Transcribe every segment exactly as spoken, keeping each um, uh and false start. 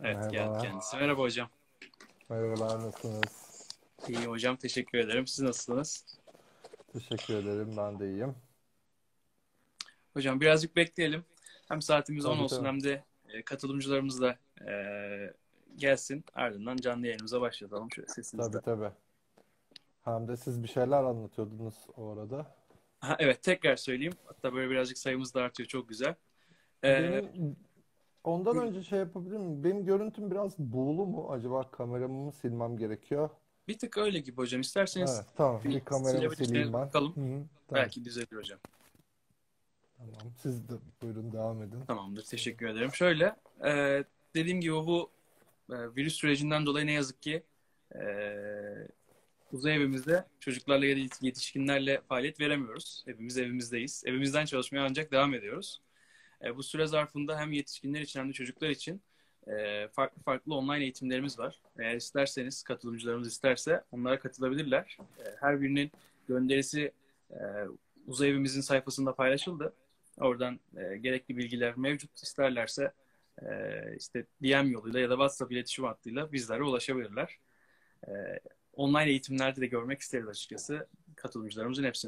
Evet, geldi Merhaba. kendisi. Merhaba hocam. Merhabalar, nasılsınız? İyi hocam, teşekkür ederim. Siz nasılsınız? Teşekkür ederim, ben de iyiyim. Hocam birazcık bekleyelim. Hem saatimiz on Tabii olsun tabii. hem de e, katılımcılarımız da e, gelsin. Ardından canlı yayınımıza başlayalım. Şöyle sesinizde. Tabii tabii. Hem de siz bir şeyler anlatıyordunuz o arada. Ha, evet, tekrar söyleyeyim. Hatta böyle birazcık sayımız da artıyor. Çok güzel. E, Benim ondan önce şey yapabilir miyim? Benim görüntüm biraz buğulu mu? Acaba kameramı mı silmem gerekiyor? Bir tık öyle gibi hocam. İsterseniz Evet, tamam. bir Bir kameramı silebilirseniz sileyim ben. bakalım. Hı hı, tamam. Belki düzelir hocam. Tamam. Siz de buyurun devam edin. Tamamdır. Teşekkür ederim. Şöyle, e, dediğim gibi bu e, virüs sürecinden dolayı ne yazık ki e, uzay evimizde çocuklarla ya da yetişkinlerle faaliyet veremiyoruz. Hepimiz evimizdeyiz. Evimizden çalışmaya ancak devam ediyoruz. E, bu süre zarfında hem yetişkinler için hem de çocuklar için e, farklı farklı online eğitimlerimiz var. Eğer isterseniz, katılımcılarımız isterse onlara katılabilirler. E, her birinin gönderisi e, uzay evimizin sayfasında paylaşıldı. Oradan e, gerekli bilgiler mevcut. İsterlerse e, işte D M yoluyla ya da WhatsApp iletişim hattıyla bizlere ulaşabilirler. E, Online eğitimlerde de görmek isteriz açıkçası katılımcılarımızın hepsini.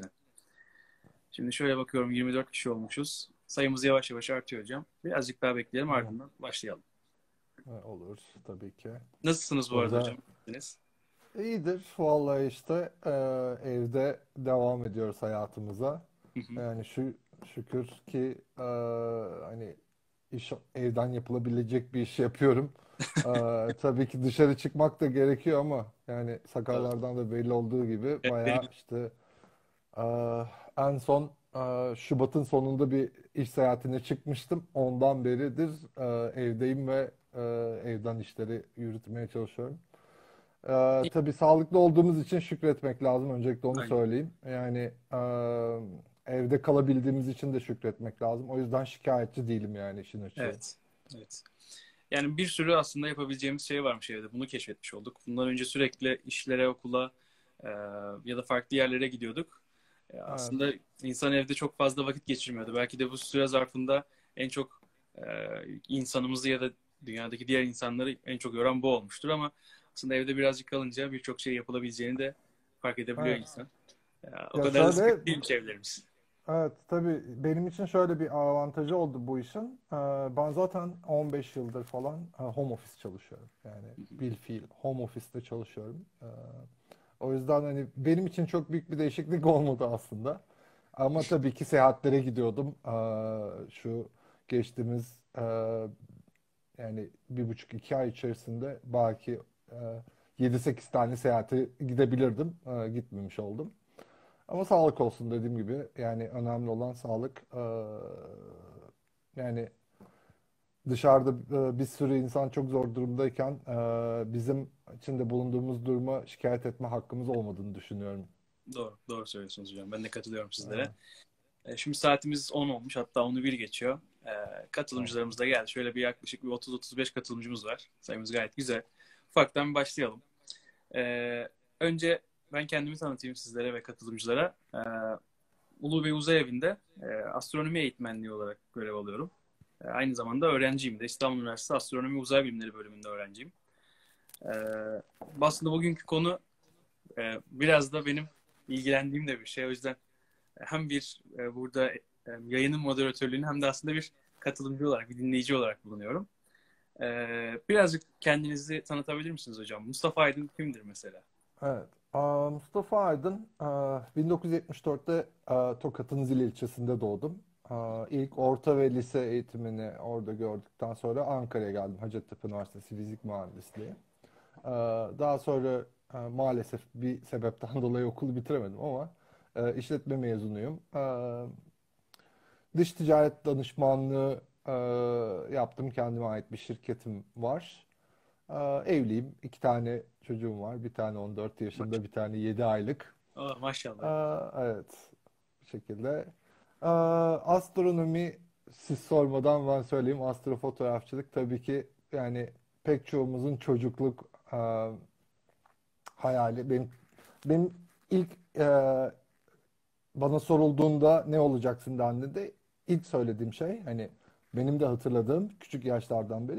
Şimdi şöyle bakıyorum, yirmi dört kişi olmuşuz. Sayımız yavaş yavaş artıyor hocam. Birazcık daha bekleyelim, Hı. ardından başlayalım. Ha, olur tabii ki. Nasılsınız bu Bu arada arada hocam? Nasılsınız? iyidir. Vallahi işte e, evde devam ediyoruz hayatımıza. Hı hı. Yani şu şükür ki e, hani iş evden yapılabilecek bir iş yapıyorum. E, tabii ki dışarı çıkmak da gerekiyor ama yani Tabii. sakallardan da belli olduğu gibi Evet, bayağı benim işte e, en son e, Şubat'ın sonunda bir iş seyahatine çıkmıştım. Ondan beridir e, evdeyim ve e, evden işleri yürütmeye çalışıyorum. Ee, tabii sağlıklı olduğumuz için şükretmek lazım. Öncelikle onu aynen. söyleyeyim. Yani e, evde kalabildiğimiz için de şükretmek lazım. O yüzden şikayetçi değilim yani işin açığı. Evet. Evet. Yani bir sürü aslında yapabileceğimiz şey varmış evde. Bunu keşfetmiş olduk. Bundan önce sürekli işlere, okula e, ya da farklı yerlere gidiyorduk. E, Evet. aslında insan evde çok fazla vakit geçirmiyordu. Belki de bu süre zarfında en çok e, insanımızı ya da dünyadaki diğer insanları en çok yoran bu olmuştur ama aslında evde birazcık kalınca birçok şey yapılabileceğini de fark edebiliyor Evet. insan. E, o Ya kadar da şöyle, sıkıntı değilmiş evlerimiz. evet tabii benim için şöyle bir avantajı oldu bu işin. Ee, ben zaten on beş yıldır falan e, home office çalışıyorum. Yani bilfiil home office'te çalışıyorum. Ee, o yüzden hani benim için çok büyük bir değişiklik olmadı aslında. Ama tabii ki seyahatlere gidiyordum. Ee, şu geçtiğimiz e, yani bir buçuk iki ay içerisinde belki e, yedi sekiz tane seyahate gidebilirdim. E, gitmemiş oldum. Ama sağlık olsun dediğim gibi. Yani önemli olan sağlık. Ee, yani dışarıda e, bir sürü insan çok zor durumdayken e, bizim içinde bulunduğumuz duruma şikayet etme hakkımız olmadığını düşünüyorum. Doğru, doğru söylüyorsunuz hocam. Ben de katılıyorum sizlere. Evet, E, Şimdi saatimiz on olmuş. Hatta onu bir geçiyor. E, tamam. katılımcılarımız da geldi. Şöyle bir yaklaşık bir otuz otuz beş katılımcımız var. Sayımız gayet güzel. Ufaktan bir başlayalım. E, Önce ben kendimi tanıtayım sizlere ve katılımcılara. E, Ulu Bey Uzay Evi'nde e, astronomi eğitmenliği olarak görev alıyorum. E, aynı zamanda öğrenciyim de. İstanbul Üniversitesi Astronomi Uzay Bilimleri bölümünde öğrenciyim. E, Aslında bugünkü konu e, biraz da benim ilgilendiğim de bir şey. O yüzden hem bir e, burada e, yayının moderatörlüğünü hem de aslında bir katılımcı olarak, bir dinleyici olarak bulunuyorum. E, birazcık kendinizi tanıtabilir misiniz hocam? Mustafa Aydın kimdir mesela? Evet. Aa, Mustafa Aydın, aa, bin dokuz yüz yetmiş dörtte aa, Tokat'ın Zile ilçesinde doğdum. Aa, İlk orta ve lise eğitimini orada gördükten sonra Ankara'ya geldim. Hacettepe Üniversitesi Fizik Mühendisliği. Aa, Daha sonra aa, maalesef bir sebepten dolayı okulu bitiremedim ama aa, işletme mezunuyum. Aa, Dış ticaret danışmanlığı aa, yaptım. Kendime ait bir şirketim var. Aa, evliyim. İki tane çocuğum var. Bir tane on dört yaşında, bir tane yedi aylık. Oh, maşallah. Aa, evet. Bu şekilde. Aa, astronomi siz sormadan ben söyleyeyim. Astrofotoğrafçılık tabii ki yani pek çoğumuzun çocukluk aa, hayali. Benim, benim ilk e, bana sorulduğunda ne olacaksın dendiğinde ilk söylediğim şey hani benim de hatırladığım küçük yaşlardan beri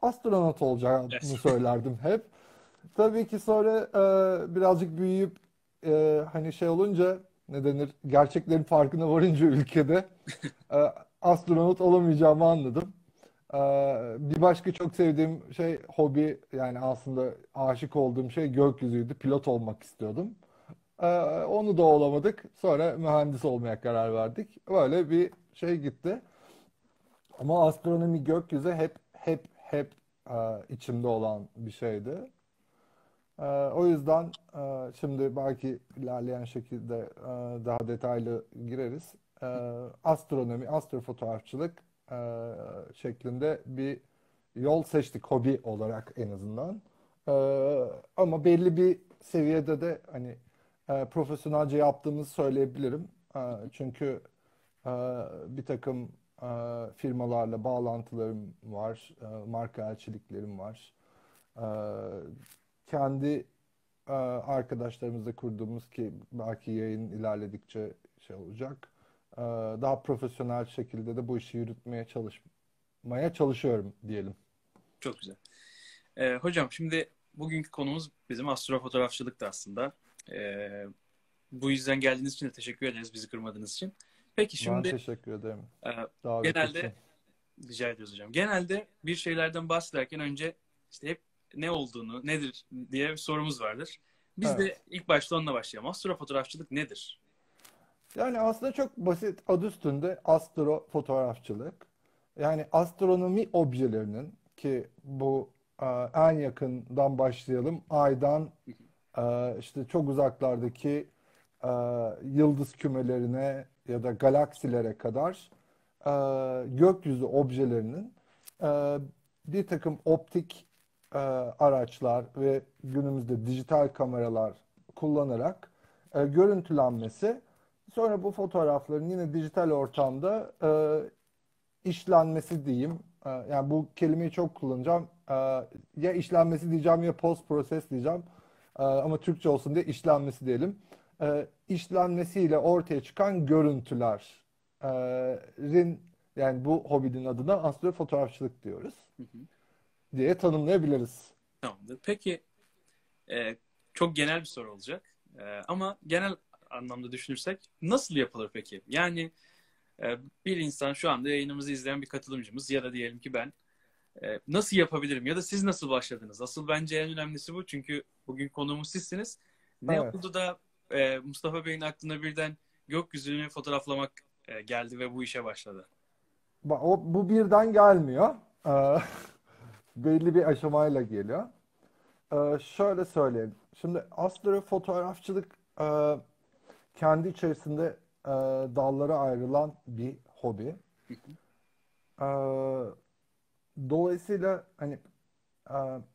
astronot olacağımı Yes. söylerdim hep. Tabii ki sonra e, birazcık büyüyüp e, hani şey olunca ne denir gerçeklerin farkına varınca ülkede e, astronot olamayacağımı anladım. E, Bir başka çok sevdiğim şey hobi yani aslında aşık olduğum şey gökyüzüydü. Pilot olmak istiyordum. E, Onu da olamadık. Sonra mühendis olmaya karar verdik. Böyle bir şey gitti. Ama astronomi gökyüzü hep hep hep e, içimde olan bir şeydi. Ee, O yüzden e, şimdi belki ilerleyen şekilde e, daha detaylı gireriz. Ee, Astronomi, astrofotoğrafçılık e, şeklinde bir yol seçtik hobi olarak en azından. Ee, Ama belli bir seviyede de hani e, profesyonelce yaptığımızı söyleyebilirim. E, Çünkü e, bir takım e, firmalarla bağlantılarım var, e, marka elçiliklerim var. Ee, Kendi e, arkadaşlarımızla kurduğumuz ki belki yayın ilerledikçe şey olacak. Ee, Daha profesyonel şekilde de bu işi yürütmeye çalışmaya çalışıyorum diyelim. Çok güzel. Ee, hocam şimdi bugünkü konumuz bizim astrofotoğrafçılıktı aslında. Ee, Bu yüzden geldiğiniz için de teşekkür ederiz bizi kırmadığınız için. Peki Ben şimdi teşekkür ederim e, davet için. genelde rica ediyoruz hocam. Genelde bir şeylerden bahsederken önce işte hep ne olduğunu, nedir diye bir sorumuz vardır. Biz Evet. de ilk başta onunla başlayalım. Astrofotoğrafçılık nedir? Yani aslında çok basit adı üstünde astrofotoğrafçılık. Yani astronomi objelerinin ki bu e, en yakından başlayalım. Aydan e, işte çok uzaklardaki e, yıldız kümelerine ya da galaksilere kadar e, gökyüzü objelerinin e, bir takım optik e, araçlar ve günümüzde dijital kameralar kullanarak e, görüntülenmesi, sonra bu fotoğrafların yine dijital ortamda e, işlenmesi diyeyim. E, yani bu kelimeyi çok kullanacağım. E, ya işlenmesi diyeceğim ya post proses diyeceğim. E, ama Türkçe olsun diye işlenmesi diyelim. E, işlenmesiyle ortaya çıkan görüntülerin yani bu hobinin adına astrofotoğrafçılık diyoruz Hı hı. diye tanımlayabiliriz. Tamamdır. Peki e, çok genel bir soru olacak. E, ama genel anlamda düşünürsek nasıl yapılır peki? Yani e, bir insan şu anda yayınımızı izleyen bir katılımcımız ya da diyelim ki ben e, nasıl yapabilirim ya da siz nasıl başladınız? Asıl bence en önemlisi bu çünkü bugün konuğumuz sizsiniz. Ne Evet. oldu da e, Mustafa Bey'in aklına birden gökyüzünü fotoğraflamak e, geldi ve bu işe başladı? Ba- O, bu birden gelmiyor. E, belli bir aşamayla geliyor. Ee, şöyle söyleyeyim. Şimdi astrofotoğrafçılık e, kendi içerisinde e, dallara ayrılan bir hobi. Hı hı. Ee, Dolayısıyla hani e,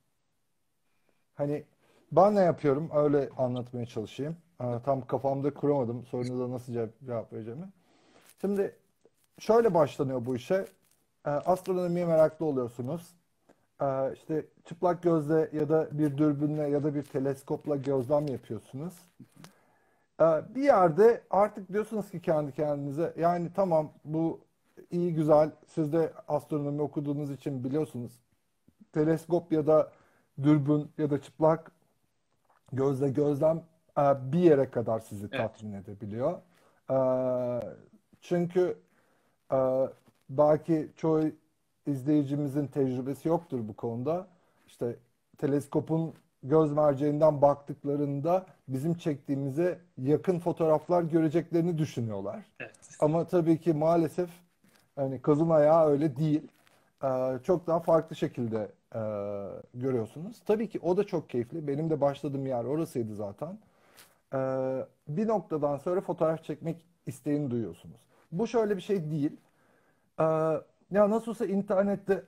hani ben ne yapıyorum öyle anlatmaya çalışayım. Ee, tam kafamda kuramadım sorunuza nasıl cevap, cevap vereceğimi. Şimdi şöyle başlanıyor bu işe. Ee, astronomiye meraklı oluyorsunuz. Ee, işte çıplak gözle ya da bir dürbünle ya da bir teleskopla gözlem yapıyorsunuz. Ee, Bir yerde artık diyorsunuz ki kendi kendinize yani tamam bu iyi güzel siz de astronomi okuduğunuz için biliyorsunuz. Teleskop ya da dürbün ya da çıplak gözle gözlem e, bir yere kadar sizi Evet, tatmin edebiliyor. Ee, Çünkü e, belki çoğu izleyicimizin tecrübesi yoktur bu konuda. İşte teleskopun göz merceğinden baktıklarında bizim çektiğimize yakın fotoğraflar göreceklerini düşünüyorlar. evet. Ama tabii ki maalesef hani kazın ayağı öyle değil. Ee, çok daha farklı şekilde e, görüyorsunuz. Tabii ki o da çok keyifli. Benim de başladığım yer orasıydı zaten. Ee, Bir noktadan sonra fotoğraf çekmek isteğini duyuyorsunuz. Bu şöyle bir şey değil. Ee, Ya nasıl olsa internette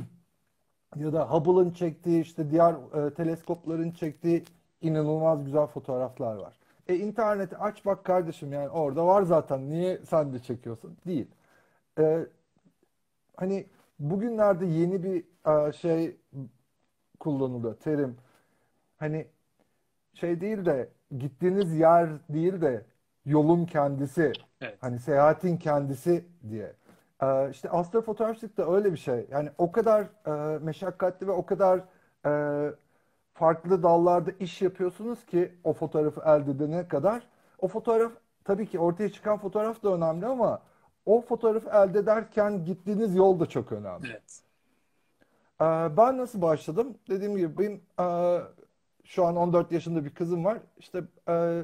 ya da Hubble'ın çektiği işte diğer e, teleskopların çektiği inanılmaz güzel fotoğraflar var. E interneti aç bak kardeşim yani orada var zaten niye sen de çekiyorsun? Değil. Ee, Hani bugünlerde yeni bir e, şey kullanılıyor terim. Hani şey değil de gittiğiniz yer değil de yolun kendisi Evet. hani seyahatin kendisi diye. Ee, işte astrofotoğrafçılık da öyle bir şey. Yani o kadar e, meşakkatli ve o kadar e, farklı dallarda iş yapıyorsunuz ki o fotoğrafı elde edene kadar. O fotoğraf tabii ki ortaya çıkan fotoğraf da önemli ama o fotoğrafı elde ederken gittiğiniz yol da çok önemli. Evet. Ee, ben nasıl başladım? Dediğim gibi benim e, şu an on dört yaşında bir kızım var. İşte e,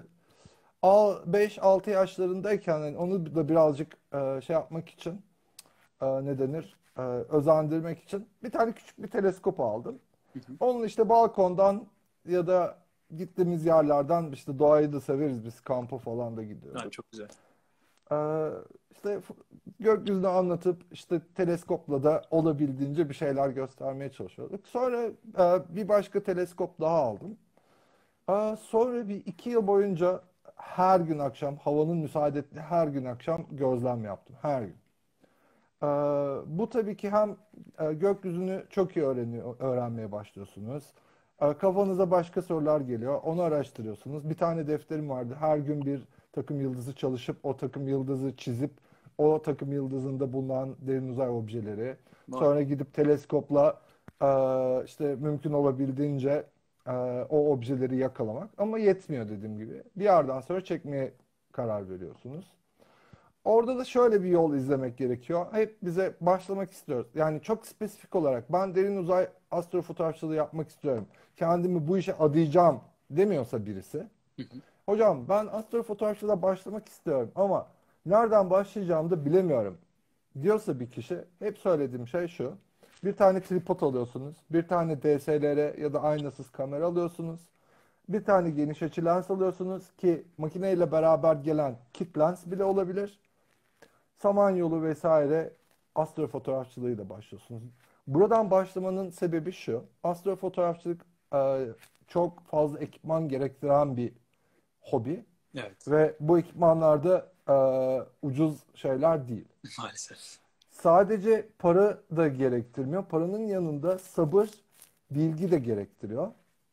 beş altı yaşlarındayken yani onu da birazcık e, şey yapmak için e, ne denir? E, özendirmek için bir tane küçük bir teleskop aldım. Hı hı. Onun işte balkondan ya da gittiğimiz yerlerden işte doğayı da severiz biz kampa falan da Ha, gidiyorduk. çok güzel. Ee, işte f- gökyüzünü anlatıp işte teleskopla da olabildiğince bir şeyler göstermeye çalışıyorduk. Sonra e, bir başka teleskop daha aldım. Ee, sonra bir iki yıl boyunca her gün akşam havanın müsaade ettiği her gün akşam gözlem yaptım. Her gün. Ee, bu tabii ki hem e, gökyüzünü çok iyi öğreniyor, öğrenmeye başlıyorsunuz. Ee, kafanıza başka sorular geliyor, onu araştırıyorsunuz. Bir tane defterim vardı. Her gün bir takım yıldızı çalışıp o takım yıldızı çizip o takım yıldızında bulunan derin uzay objeleri. Vay. Sonra gidip teleskopla e, işte mümkün olabildiğince e, o objeleri yakalamak. Ama yetmiyor dediğim gibi. Bir yerden sonra çekmeye karar veriyorsunuz. Orada da şöyle bir yol izlemek gerekiyor. Hep bize başlamak istiyoruz. Yani çok spesifik olarak ben derin uzay astrofotoğrafçılığı yapmak istiyorum. Kendimi bu işe adayacağım demiyorsa birisi. Hı hı. Hocam ben astrofotoğrafçılığa başlamak istiyorum ama nereden başlayacağımı da bilemiyorum diyorsa bir kişi hep söylediğim şey şu. Bir tane tripod alıyorsunuz. Bir tane D S L R ya da aynasız kamera alıyorsunuz. Bir tane geniş açı lens alıyorsunuz ki makineyle beraber gelen kit lens bile olabilir. Samanyolu vesaire astrofotoğrafçılığıyla başlıyorsunuz. Buradan başlamanın sebebi şu. Astrofotoğrafçılık e, çok fazla ekipman gerektiren bir hobi Evet. ve bu ekipmanlar da e, ucuz şeyler değil. Maalesef. Sadece para da gerektirmiyor. Paranın yanında sabır, bilgi de gerektiriyor.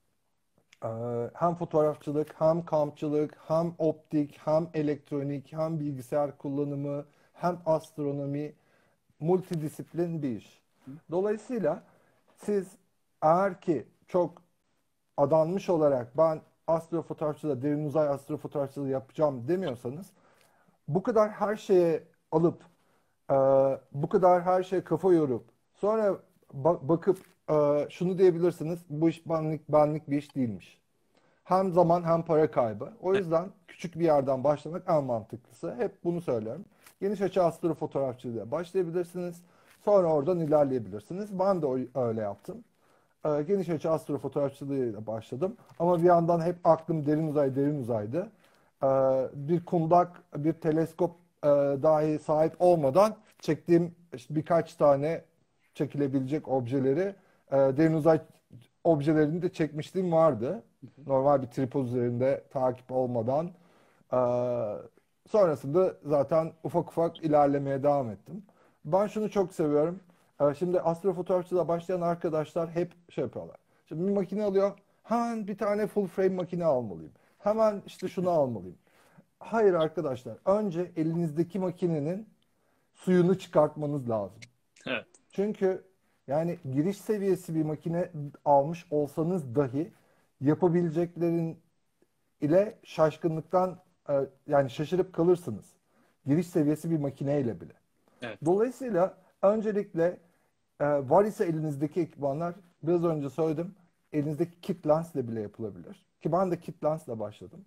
Ee, hem fotoğrafçılık, hem kampçılık, hem optik, hem elektronik, hem bilgisayar kullanımı, hem astronomi, multidisiplin bir iş. Hı. Dolayısıyla siz eğer ki çok adanmış olarak ben astrofotoğrafçılığı, derin uzay astrofotoğrafçılığı yapacağım demiyorsanız bu kadar her şeye alıp e, bu kadar her şeye kafa yorup sonra ba- bakıp e, şunu diyebilirsiniz bu iş benlik, benlik bir iş değilmiş. Hem zaman hem para kaybı. O Evet. yüzden küçük bir yerden başlamak en mantıklısı. Hep bunu söylerim. Geniş açı astrofotoğrafçılığa başlayabilirsiniz. Sonra oradan ilerleyebilirsiniz. Ben de o- öyle yaptım. Ee, geniş açı astrofotoğrafçılığıyla başladım. Ama bir yandan hep aklım derin uzay, derin uzaydı. Ee, bir kundak, bir teleskop e, dahi sahip olmadan çektiğim işte birkaç tane çekilebilecek objeleri, e, derin uzay objelerini de çekmişliğim vardı. Hı hı. Normal bir tripod üzerinde takip olmadan. Ee, sonrasında zaten ufak ufak ilerlemeye devam ettim. Ben şunu çok seviyorum. Ee, şimdi astrofotoğrafçılığa başlayan arkadaşlar hep şey yapıyorlar. Şimdi bir makine alıyor. Hemen bir tane full frame makine almalıyım. Hemen işte şunu almalıyım. Hayır arkadaşlar. Önce elinizdeki makinenin suyunu çıkartmanız lazım. Evet. Çünkü yani giriş seviyesi bir makine almış olsanız dahi yapabileceklerin ile şaşkınlıktan e, yani şaşırıp kalırsınız. Giriş seviyesi bir makineyle bile. Evet. Dolayısıyla öncelikle e, var ise elinizdeki ekipmanlar biraz önce söyledim elinizdeki kit lensle bile yapılabilir. Ki ben de kit lensle başladım.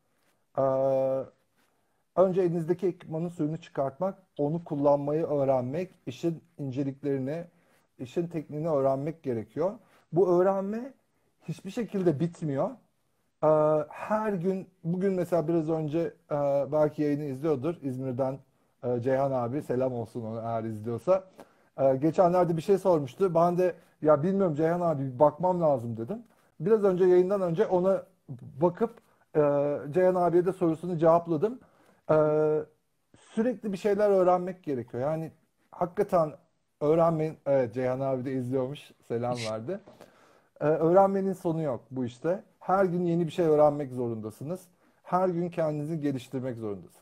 Ee, önce elinizdeki ekipmanın suyunu çıkartmak, onu kullanmayı öğrenmek, işin inceliklerini, işin tekniğini öğrenmek gerekiyor. Bu öğrenme hiçbir şekilde bitmiyor. Ee, her gün, bugün mesela biraz önce e, belki yayını izliyordur. İzmir'den e, Ceyhan abi, selam olsun ona eğer izliyorsa. Ee, geçenlerde bir şey sormuştu. Ben de ya bilmiyorum Ceyhan abi bir bakmam lazım dedim. Biraz önce yayından önce ona bakıp e, Ceyhan abiye de sorusunu cevapladım. Hı hı. Ee, sürekli bir şeyler öğrenmek gerekiyor. Yani hakikaten öğrenmeyin. Evet Ceyhan abi de izliyormuş. Selam verdi. Ee, öğrenmenin sonu yok bu işte. Her gün yeni bir şey öğrenmek zorundasınız. Her gün kendinizi geliştirmek zorundasınız.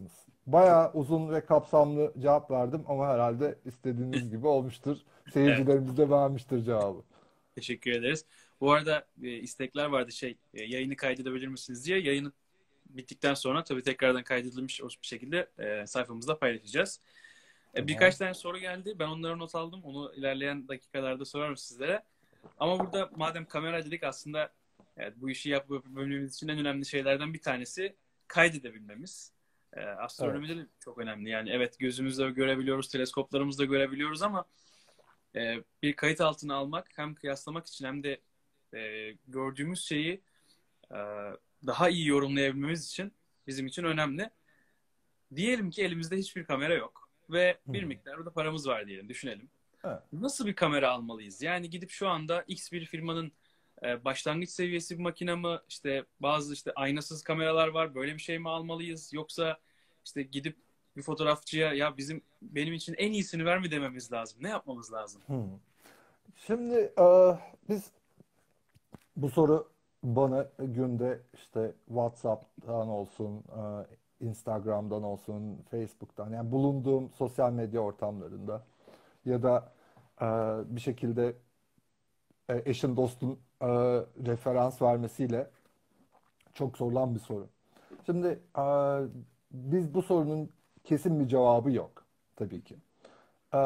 Bayağı uzun ve kapsamlı cevap verdim ama herhalde istediğiniz gibi olmuştur. Evet, Seyircilerimiz de beğenmiştir cevabı. teşekkür ederiz. Bu arada e, istekler vardı şey e, yayını kaydedebilir misiniz diye. Yayını bittikten sonra tabii tekrardan kaydedilmiş bir şekilde e, sayfamızda paylaşacağız. E, Tamam. birkaç tane soru geldi. Ben onları not aldım. Onu ilerleyen dakikalarda sorarım sizlere. Ama burada madem kamera dedik aslında evet, bu işi yapıp yapabilmemiz için en önemli şeylerden bir tanesi kaydedebilmemiz. E, Evet. astronomide de çok önemli. Yani evet gözümüzle görebiliyoruz, teleskoplarımızla görebiliyoruz ama e, bir kayıt altına almak hem kıyaslamak için hem de e, gördüğümüz şeyi e, daha iyi yorumlayabilmemiz için bizim için önemli. Diyelim ki elimizde hiçbir kamera yok ve bir Hmm. miktar da paramız var diyelim, düşünelim. Evet. Nasıl bir kamera almalıyız? Yani gidip şu anda X bir firmanın e, başlangıç seviyesi bir makine mi, işte bazı işte aynasız kameralar var, böyle bir şey mi almalıyız? Yoksa işte gidip bir fotoğrafçıya ya bizim benim için en iyisini ver mi dememiz lazım? Ne yapmamız lazım? Hmm. Şimdi e, biz bu soru bana günde işte WhatsApp'tan olsun, e, Instagram'dan olsun, Facebook'tan yani bulunduğum sosyal medya ortamlarında ya da e, bir şekilde e, eşin dostun e, referans vermesiyle çok sorulan bir soru. Şimdi e, biz bu sorunun kesin bir cevabı yok tabii ki. E,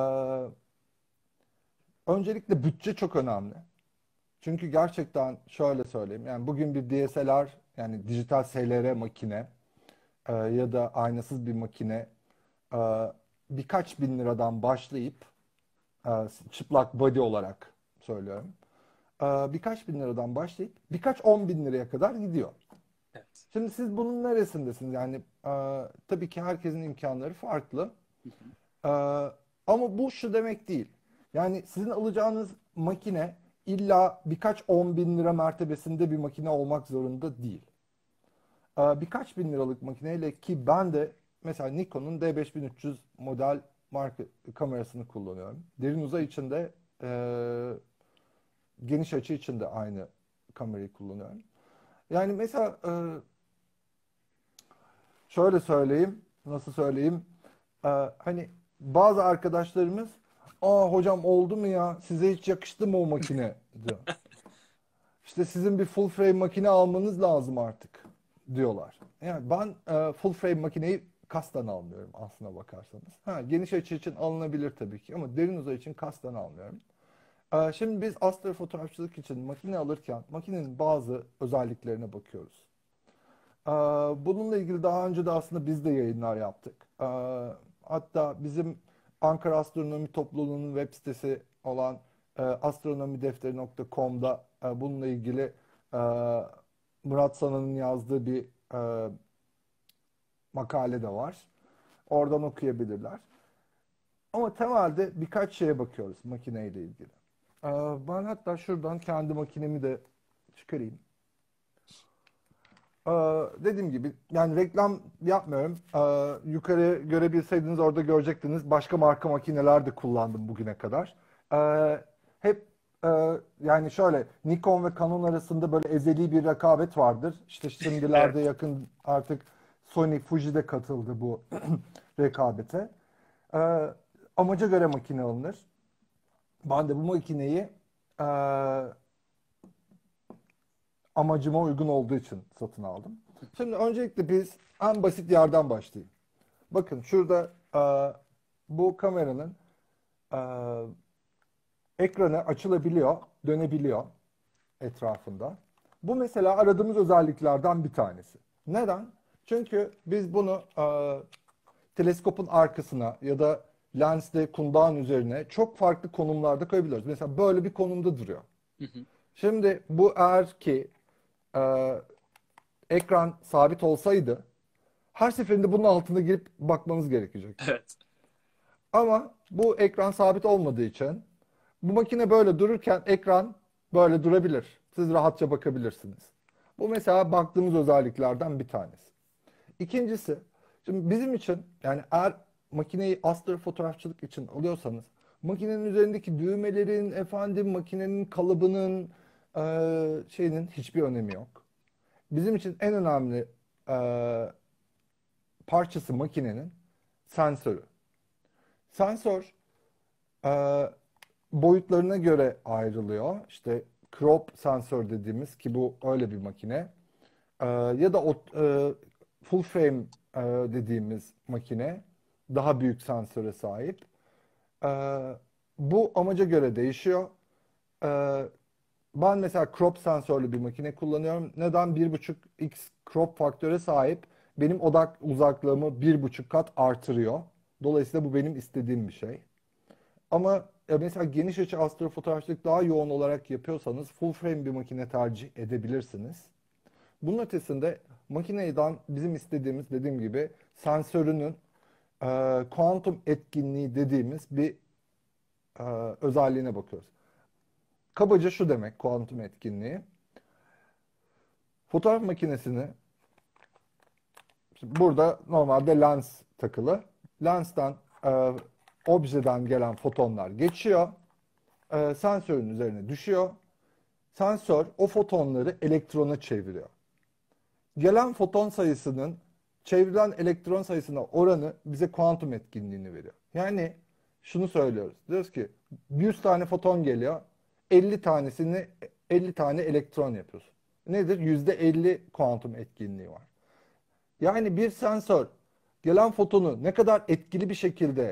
Öncelikle bütçe çok önemli. Çünkü gerçekten şöyle söyleyeyim. Yani bugün bir D S L R yani dijital S L R makine e, ya da aynasız bir makine e, birkaç bin liradan başlayıp e, çıplak body olarak söylüyorum. E, birkaç bin liradan başlayıp birkaç on bin liraya kadar gidiyor. Evet. Şimdi siz bunun neresindesiniz? Yani e, tabii ki herkesin imkanları farklı. Hı hı. E, Ama bu şu demek değil. Yani sizin alacağınız makine illa birkaç on bin lira mertebesinde bir makine olmak zorunda değil. E, birkaç bin liralık makineyle ki ben de mesela Nikon'un D beş bin üç yüz model marka kamerasını kullanıyorum. Derin uzay için de e, geniş açı için de aynı kamerayı kullanıyorum. Yani mesela e, şöyle söyleyeyim, nasıl söyleyeyim? Ee, hani bazı arkadaşlarımız, aa hocam oldu mu ya? Size hiç yakıştı mı o makine? Diyor. İşte sizin bir full frame makine almanız lazım artık diyorlar. Yani ben e, full frame makineyi kasten almıyorum aslına bakarsanız. Ha, geniş açı için alınabilir tabii ki ama derin uzay için kasten almıyorum. Ee, şimdi biz astrofotoğrafçılık için makine alırken makinenin bazı özelliklerine bakıyoruz. Ee, Bununla ilgili daha önce de aslında biz de yayınlar yaptık. Ee, Hatta bizim Ankara Astronomi Topluluğu'nun web sitesi olan e, astronomidefteri nokta com'da e, bununla ilgili e, Murat Sana'nın yazdığı bir e, makale de var. Oradan okuyabilirler. Ama temelde birkaç şeye bakıyoruz makineyle ilgili. Ee, Ben hatta şuradan kendi makinemi de çıkarayım. Ee, Dediğim gibi yani reklam yapmıyorum. Ee, yukarı görebilseydiniz orada görecektiniz. Başka marka makineler de kullandım bugüne kadar. Ee, hep e, yani şöyle Nikon ve Canon arasında böyle ezeli bir rekabet vardır. İşte şimdilerde Evet. yakın artık Sony, Fuji de katıldı bu rekabete. Ee, Amaca göre makine alınır. Ben de bu makineyi e, amacıma uygun olduğu için satın aldım. Şimdi öncelikle biz en basit yerden başlayayım. Bakın şurada e, bu kameranın e, ekranı açılabiliyor, dönebiliyor etrafında. Bu mesela aradığımız özelliklerden bir tanesi. Neden? Çünkü biz bunu e, teleskopun arkasına ya da lensle kundağın üzerine çok farklı konumlarda koyabiliyoruz. Mesela böyle bir konumda duruyor. Hı hı. Şimdi bu eğer ki e, ekran sabit olsaydı her seferinde bunun altına girip bakmanız gerekecekti. Evet. Ama bu ekran sabit olmadığı için bu makine böyle dururken ekran böyle durabilir. Siz rahatça bakabilirsiniz. Bu mesela baktığımız özelliklerden bir tanesi. İkincisi, şimdi bizim için yani eğer makineyi astrofotoğrafçılık için alıyorsanız makinenin üzerindeki düğmelerin, efendim makinenin kalıbının eee, şeyinin hiçbir önemi yok. Bizim için en önemli eee parçası makinenin sensörü. Sensör e, boyutlarına göre ayrılıyor. İşte crop sensör dediğimiz, ki bu öyle bir makine. E, ya da o, e, full frame e, dediğimiz makine daha büyük sensöre sahip. E, Bu amaca göre değişiyor. E, Ben mesela crop sensörlü bir makine kullanıyorum. Neden? bir buçuk x crop faktöre sahip. Benim odak uzaklığımı bir buçuk kat artırıyor. Dolayısıyla bu benim istediğim bir şey. Ama e, mesela geniş açı astrofotoğrafçılık daha yoğun olarak yapıyorsanız full frame bir makine tercih edebilirsiniz. Bunun ötesinde makineden bizim istediğimiz, dediğim gibi, sensörünün e, kuantum etkinliği dediğimiz bir e, özelliğine bakıyoruz. Kabaca şu demek kuantum etkinliği. Fotoğraf makinesini, şimdi burada normalde lens takılı. Lensten, e, objeden gelen fotonlar geçiyor. E, sensörün üzerine düşüyor. Sensör o fotonları elektrona çeviriyor. Gelen foton sayısının çevrilen elektron sayısına oranı bize kuantum etkinliğini veriyor. Yani şunu söylüyoruz. Diyoruz ki yüz tane foton geliyor. elli tanesini elli tane elektron yapıyorsun. Nedir? yüzde elli kuantum etkinliği var. Yani bir sensör gelen fotonu ne kadar etkili bir şekilde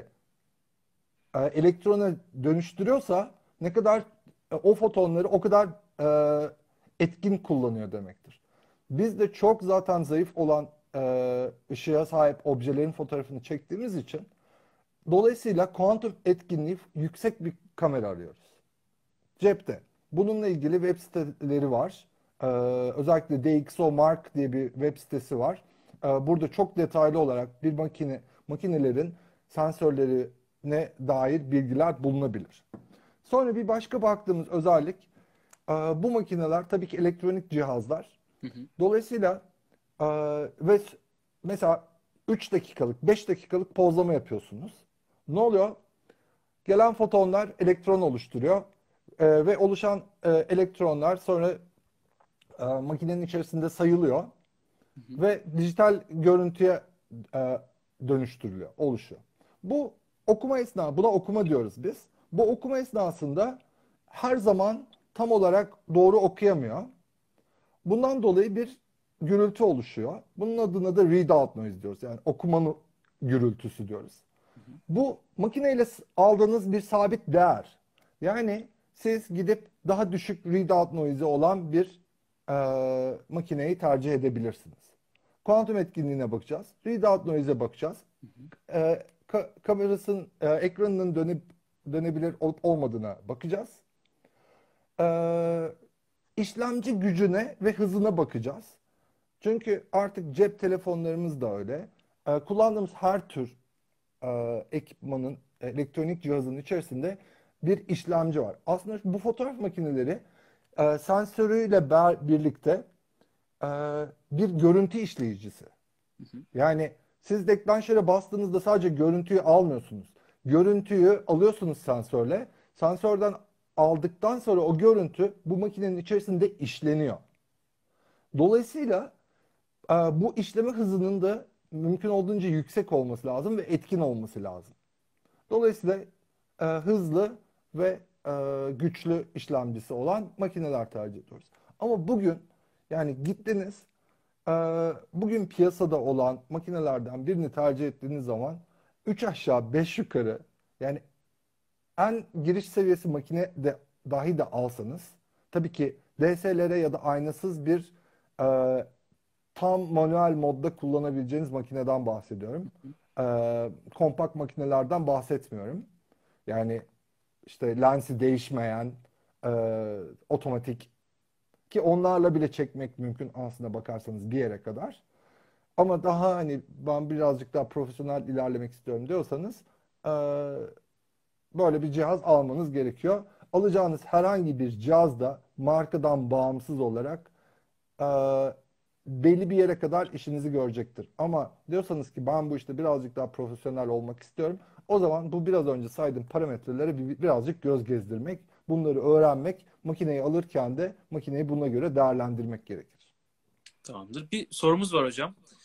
e, elektrona dönüştürüyorsa, ne kadar e, o fotonları o kadar e, etkin kullanıyor demektir. Biz de çok zaten zayıf olan e, ışığa sahip objelerin fotoğrafını çektiğimiz için, dolayısıyla kuantum etkinliği yüksek bir kamera arıyoruz. Cepte. Bununla ilgili web siteleri var. Ee, özellikle D X O Mark diye bir web sitesi var. Ee, burada çok detaylı olarak bir makine makinelerin sensörlerine dair bilgiler bulunabilir. Sonra bir başka baktığımız özellik, e, bu makineler tabii ki elektronik cihazlar. Hı hı. Dolayısıyla e, ve mesela üç dakikalık, beş dakikalık pozlama yapıyorsunuz. Ne oluyor? Gelen fotonlar elektron oluşturuyor. Ee, ve oluşan e, elektronlar sonra e, makinenin içerisinde sayılıyor Hı hı. ve dijital görüntüye e, dönüştürülüyor, oluşuyor. Bu okuma esnasında, buna okuma diyoruz biz. Bu okuma esnasında her zaman tam olarak doğru okuyamıyor. Bundan dolayı bir gürültü oluşuyor. Bunun adına da readout noise diyoruz. Yani okumanın gürültüsü diyoruz. Hı hı. Bu makineyle aldığınız bir sabit değer. Yani siz gidip daha düşük readout noise'i olan bir e, makineyi tercih edebilirsiniz. Kuantum etkinliğine bakacağız. Readout noise'e bakacağız. Hı hı. E, ka kamerasının, e, ekranının dönüp dönebilir olup olmadığına bakacağız. E, işlemci gücüne ve hızına bakacağız. Çünkü artık cep telefonlarımız da öyle. E, kullandığımız her tür e, ekipmanın, elektronik cihazın içerisinde bir işlemci var. Aslında bu fotoğraf makineleri e, sensörüyle birlikte e, bir görüntü işleyicisi. Hı hı. Yani siz deklanşöre bastığınızda sadece görüntüyü almıyorsunuz. Görüntüyü alıyorsunuz sensörle. Sensörden aldıktan sonra o görüntü bu makinenin içerisinde işleniyor. Dolayısıyla e, bu işleme hızının da mümkün olduğunca yüksek olması lazım ve etkin olması lazım. Dolayısıyla e, hızlı ve e, güçlü işlemcisi olan makineler tercih ediyoruz. Ama bugün, yani gittiniz e, bugün piyasada olan makinelerden birini tercih ettiğiniz zaman üç aşağı beş yukarı, yani en giriş seviyesi makine de dahi de alsanız, tabii ki D S L R ya da aynasız bir e, tam manuel modda kullanabileceğiniz makineden bahsediyorum. Ee, kompakt makinelerden bahsetmiyorum. Yani işte lensi değişmeyen, e, otomatik, ki onlarla bile çekmek mümkün aslında bakarsanız bir yere kadar. Ama daha hani ben birazcık daha profesyonel ilerlemek istiyorum diyorsanız e, böyle bir cihaz almanız gerekiyor. Alacağınız herhangi bir cihazda markadan bağımsız olarak e, belli bir yere kadar işinizi görecektir. Ama diyorsanız ki ben bu işte birazcık daha profesyonel olmak istiyorum, o zaman bu biraz önce saydığım parametrelere bir, birazcık göz gezdirmek, bunları öğrenmek, makineyi alırken de makineyi buna göre değerlendirmek gerekir. Tamamdır. Bir sorumuz var hocam.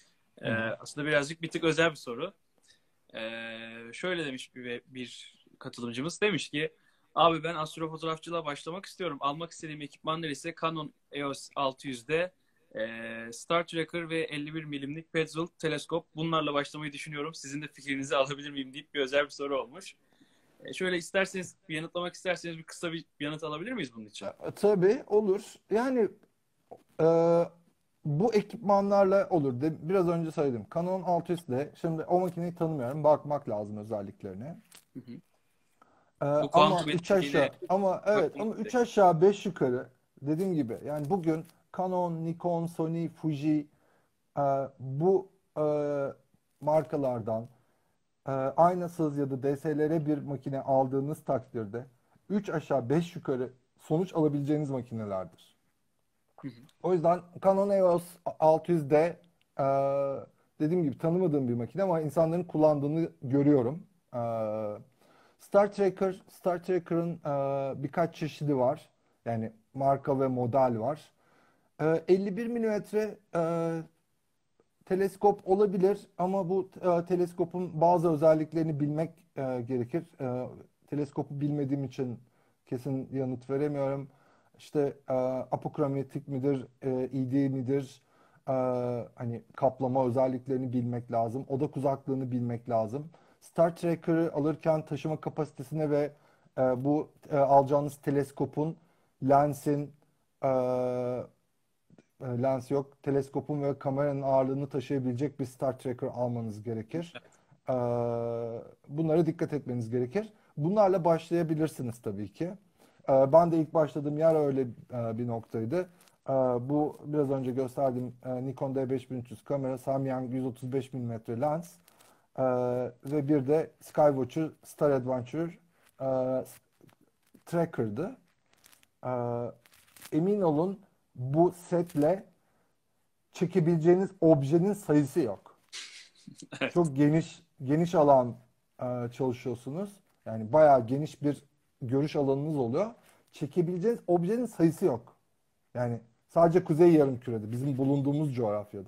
Ee, aslında birazcık bir tık özel bir soru. Ee, şöyle demiş bir, bir katılımcımız. Demiş ki abi ben astrofotoğrafçılığa başlamak istiyorum. Almak istediğim ekipmanlar ise Canon E O S altı yüzde, e, Star Tracker ve elli bir milimlik Petzl teleskop. Bunlarla başlamayı düşünüyorum. Sizin de fikrinizi alabilir miyim deyip bir özel bir soru olmuş. E, şöyle isterseniz bir yanıtlamak isterseniz bir kısa bir yanıt alabilir miyiz bunun için? E, Tabii olur. Yani e, bu ekipmanlarla olur. De, biraz önce söyledim. Canon altı yüzde. Şimdi o makineyi tanımıyorum. Bakmak lazım özelliklerine. Hı hı. E, Bu ama kuantum üç etkiyle aşağı ama evet bakmamız ama üç gerekiyor. aşağı beş yukarı dediğim gibi. Yani bugün Canon, Nikon, Sony, Fuji e, bu e, markalardan e, aynasız ya da D S L R bir makine aldığınız takdirde üç aşağı beş yukarı sonuç alabileceğiniz makinelerdir. Hı hı. O yüzden Canon E O S altı yüz D e, dediğim gibi tanımadığım bir makine ama insanların kullandığını görüyorum. E, Star Tracker, Star Tracker'ın e, birkaç çeşidi var. Yani marka ve model var. E, elli bir milimetre e, teleskop olabilir ama bu e, teleskopun bazı özelliklerini bilmek e, gerekir. E, teleskopu bilmediğim için kesin yanıt veremiyorum. İşte e, apokromatik midir, e, I D midir? E, hani kaplama özelliklerini bilmek lazım. Odak uzaklığını bilmek lazım. Star Tracker'ı alırken taşıma kapasitesine ve e, bu e, alacağınız teleskopun lensin e, e, lens yok. Teleskopun ve kameranın ağırlığını taşıyabilecek bir Star Tracker almanız gerekir. Ee, bunlara dikkat etmeniz gerekir. Bunlarla başlayabilirsiniz tabii ki. Ee, ben de ilk başladığım yer öyle e, bir noktaydı. Ee, bu biraz önce gösterdiğim e, Nikon D beş bin üç yüz kamera, Samyang yüz otuz beş milimetre lens e, ve bir de Skywatcher Star Adventure e, Tracker'dı. Ee, emin olun bu setle çekebileceğiniz objenin sayısı yok. Evet. Çok geniş geniş alan e, çalışıyorsunuz. Yani bayağı geniş bir görüş alanınız oluyor. Çekebileceğiniz objenin sayısı yok. Yani sadece Kuzey Yarımküre'de, bizim bulunduğumuz coğrafyada.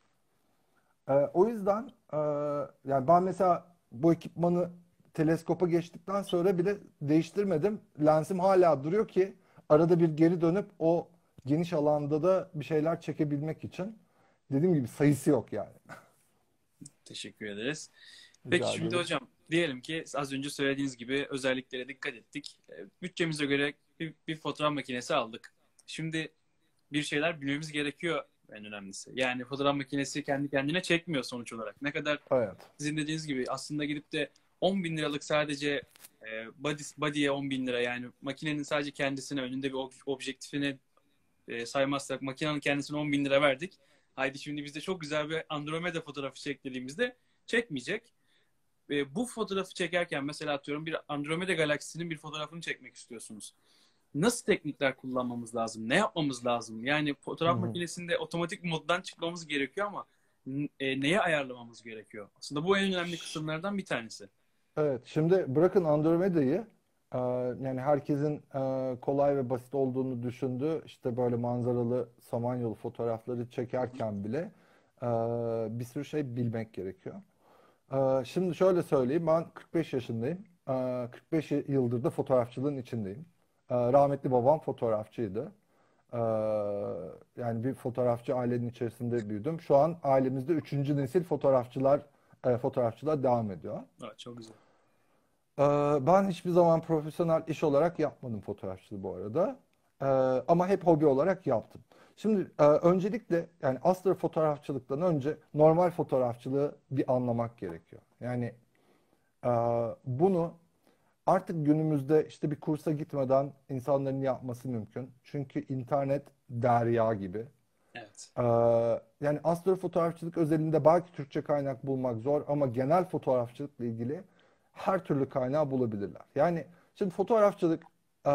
E, o yüzden e, yani ben mesela bu ekipmanı teleskopa geçtikten sonra bile değiştirmedim. Lensim hala duruyor ki arada bir geri dönüp o geniş alanda da bir şeyler çekebilmek için. Dediğim gibi sayısı yok yani. Teşekkür ederiz. Peki Rica şimdi ederim. hocam diyelim ki az önce söylediğiniz gibi özelliklere dikkat ettik. E, Bütçemize göre bir, bir fotoğraf makinesi aldık. Şimdi bir şeyler bilmemiz gerekiyor en önemlisi. Yani fotoğraf makinesi kendi kendine çekmiyor sonuç olarak. Ne kadar Evet. sizin dediğiniz gibi aslında gidip de on bin liralık sadece e, body, body'ye on bin lira yani makinenin sadece kendisine önünde bir ob- objektifini e, saymazsak makinenin kendisine on bin lira verdik. Haydi şimdi biz de çok güzel bir Andromeda fotoğrafı çek dediğimizde çekmeyecek. E, bu fotoğrafı çekerken mesela atıyorum bir Andromeda galaksisinin bir fotoğrafını çekmek istiyorsunuz. Nasıl teknikler kullanmamız lazım? Ne yapmamız lazım? Yani Hı fotoğraf hı. makinesinde otomatik moddan çıkmamız gerekiyor ama e, neye ayarlamamız gerekiyor? Aslında bu en önemli kısımlardan bir tanesi. Evet, şimdi bırakın Andromeda'yı, e, yani herkesin e, kolay ve basit olduğunu düşündüğü işte böyle manzaralı Samanyolu fotoğrafları Hı hı. çekerken bile e, bir sürü şey bilmek gerekiyor. E, şimdi şöyle söyleyeyim, ben kırk beş yaşındayım. E, kırk beş yıldır da fotoğrafçılığın içindeyim. E, rahmetli babam fotoğrafçıydı. E, yani bir fotoğrafçı ailenin içerisinde büyüdüm. Şu an ailemizde üçüncü nesil fotoğrafçılar e, fotoğrafçılar devam ediyor. Evet, çok güzel. Ee, Ben hiçbir zaman profesyonel iş olarak yapmadım fotoğrafçılığı bu arada. Ee, ama hep hobi olarak yaptım. Şimdi e, öncelikle yani astro fotoğrafçılıktan önce normal fotoğrafçılığı bir anlamak gerekiyor. Yani e, bunu artık günümüzde işte bir kursa gitmeden insanların yapması mümkün. Çünkü internet derya gibi. Evet. Ee, yani astrofotoğrafçılık özelinde belki Türkçe kaynak bulmak zor ama genel fotoğrafçılıkla ilgili her türlü kaynağı bulabilirler. Yani şimdi fotoğrafçılık e,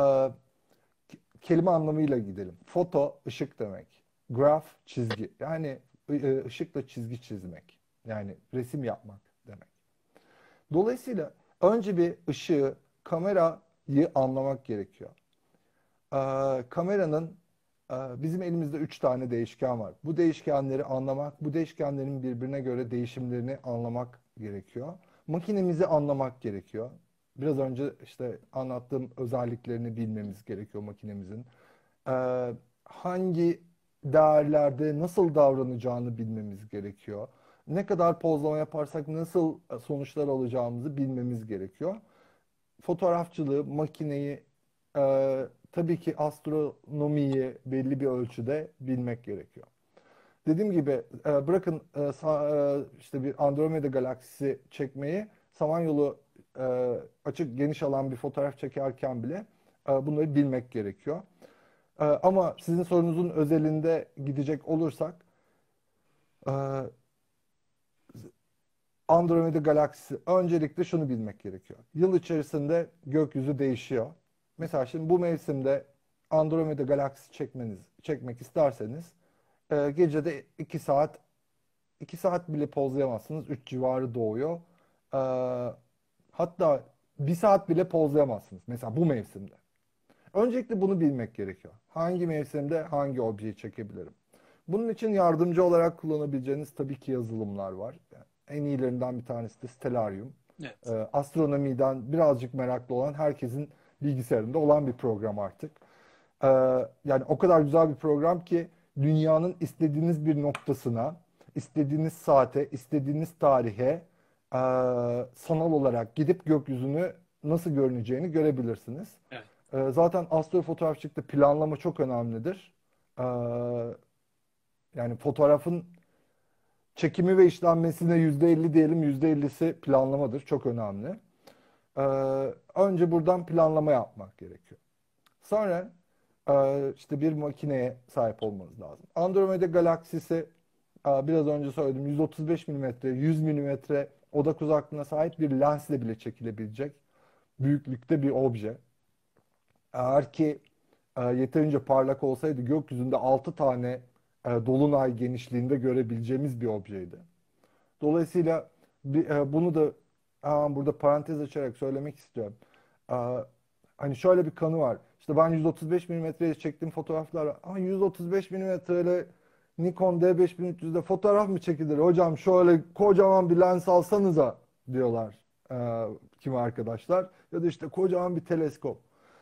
kelime anlamıyla gidelim. Foto, ışık demek. Graf, çizgi. Yani e, ışıkla çizgi çizmek. Yani resim yapmak demek. Dolayısıyla önce bir ışığı, kamerayı anlamak gerekiyor. Ee, kameranın e, bizim elimizde üç tane değişken var. Bu değişkenleri anlamak, bu değişkenlerin birbirine göre değişimlerini anlamak gerekiyor. Makinemizi anlamak gerekiyor. Biraz önce işte anlattığım özelliklerini bilmemiz gerekiyor makinemizin. Ee, hangi değerlerde nasıl davranacağını bilmemiz gerekiyor. Ne kadar pozlama yaparsak nasıl sonuçlar alacağımızı bilmemiz gerekiyor. Fotoğrafçılığı, makineyi, e, tabii ki astronomiyi belli bir ölçüde bilmek gerekiyor. Dediğim gibi e, bırakın e, sa- e, işte bir Andromeda galaksisi çekmeyi, Samanyolu e, açık geniş alan bir fotoğraf çekerken bile e, bunları bilmek gerekiyor. E, ama sizin sorunuzun özelinde gidecek olursak, e, Andromeda galaksisi, öncelikle şunu bilmek gerekiyor. Yıl içerisinde gökyüzü değişiyor. Mesela şimdi bu mevsimde Andromeda galaksisi çekmeniz, çekmek isterseniz e, gecede iki saat iki saat bile pozlayamazsınız. üç civarı doğuyor. E, hatta bir saat bile pozlayamazsınız. Mesela bu mevsimde. Öncelikle bunu bilmek gerekiyor. Hangi mevsimde hangi objeyi çekebilirim? Bunun için yardımcı olarak kullanabileceğiniz tabii ki yazılımlar var. Yani en iyilerinden bir tanesi de Stellarium. Ee, Evet. astronomiden birazcık meraklı olan herkesin bilgisayarında olan bir program artık. Ee, yani o kadar güzel bir program ki dünyanın istediğiniz bir noktasına, istediğiniz saate, istediğiniz tarihe e, sanal olarak gidip gökyüzünü nasıl görüneceğini görebilirsiniz. Evet. Ee, zaten astrofotoğrafçılıkta planlama çok önemlidir. Ee, yani fotoğrafın çekimi ve işlenmesine yüzde elli diyelim, yüzde ellisi planlamadır. Çok önemli. Ee, önce buradan planlama yapmak gerekiyor. Sonra e, işte bir makineye sahip olmanız lazım. Andromeda galaksisi, e, biraz önce söyledim, yüz otuz beş milimetre, yüz milimetre odak uzaklığına sahip bir lensle bile çekilebilecek büyüklükte bir obje. Eğer ki e, yeterince parlak olsaydı gökyüzünde altı tane e, dolunay genişliğinde görebileceğimiz bir objeydi. Dolayısıyla bir, e, bunu da aa, burada parantez açarak söylemek istiyorum. Aa, hani şöyle bir kanı var. İşte ben yüz otuz beş milimetreyle çektiğim fotoğraflar var. Ama yüz otuz beş milimetreyle Nikon D beş bin üç yüzde fotoğraf mı çekilir? Hocam şöyle kocaman bir lens alsanıza diyorlar e, kimi arkadaşlar. Ya da işte kocaman bir teleskop.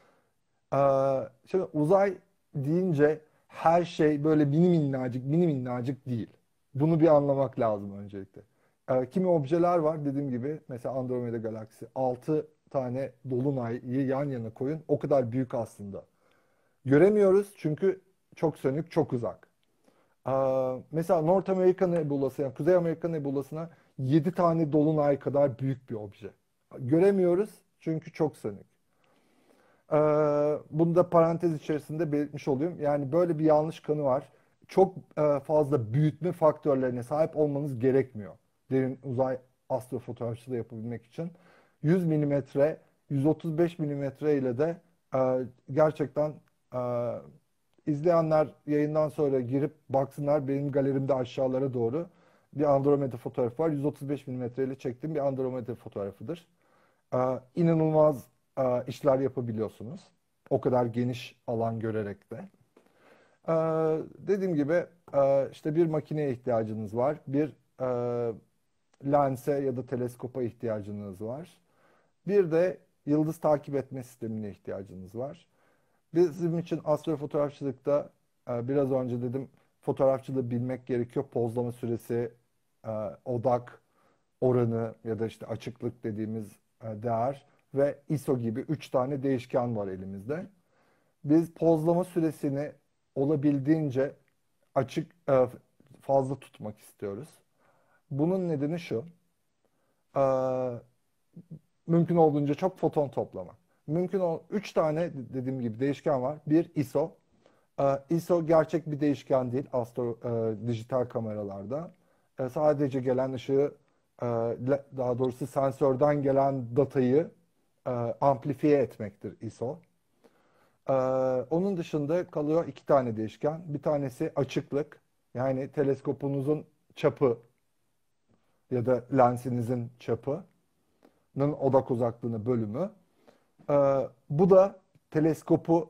Ee, şimdi uzay deyince her şey böyle mini minnacık, mini minnacık değil. Bunu bir anlamak lazım öncelikle. Ee, kimi objeler var dediğim gibi, mesela Andromeda galaksisi altı tane dolunayı yan yana koyun. O kadar büyük aslında. Göremiyoruz çünkü çok sönük, çok uzak. Ee, mesela North Amerika nebulası, yani Kuzey Amerika nebulasına yedi tane dolunay kadar büyük bir obje. Göremiyoruz çünkü çok sönük. Ee, bunu da parantez içerisinde belirtmiş olayım. Yani böyle bir yanlış kanı var. Çok e, fazla büyütme faktörlerine sahip olmanız gerekmiyor. Derin uzay astrofotoğrafçılığı yapabilmek için. yüz milimetre, yüz otuz beş milimetre ile de e, gerçekten e, izleyenler yayından sonra girip baksınlar, benim galerimde aşağılara doğru bir Andromeda fotoğrafı var. yüz otuz beş milimetre ile çektiğim bir Andromeda fotoğrafıdır. Ee, inanılmaz e, işler yapabiliyorsunuz. O kadar geniş alan görerek de. Ee, dediğim gibi e, işte bir makineye ihtiyacınız var. Bir e, lense ya da teleskopa ihtiyacınız var. Bir de yıldız takip etme sistemine ihtiyacınız var. Bizim için astrofotoğrafçılıkta e, biraz önce dedim, fotoğrafçılığı bilmek gerekiyor. Pozlama süresi, e, odak oranı ya da işte açıklık dediğimiz e, değer ve I S O gibi üç tane değişken var elimizde. Biz pozlama süresini olabildiğince açık, e, fazla tutmak istiyoruz. Bunun nedeni şu: e, mümkün olduğunca çok foton toplamak. Mümkün ol üç tane dediğim gibi değişken var. Bir I S O. E, I S O gerçek bir değişken değil astro e, dijital kameralarda. E, sadece gelen ışığı, e, daha doğrusu sensörden gelen datayı e, amplifiye etmektir I S O. E, onun dışında kalıyor iki tane değişken. Bir tanesi açıklık. Yani teleskopunuzun çapı ya da lensinizin çapının odak uzaklığını bölümü. E, bu da teleskopu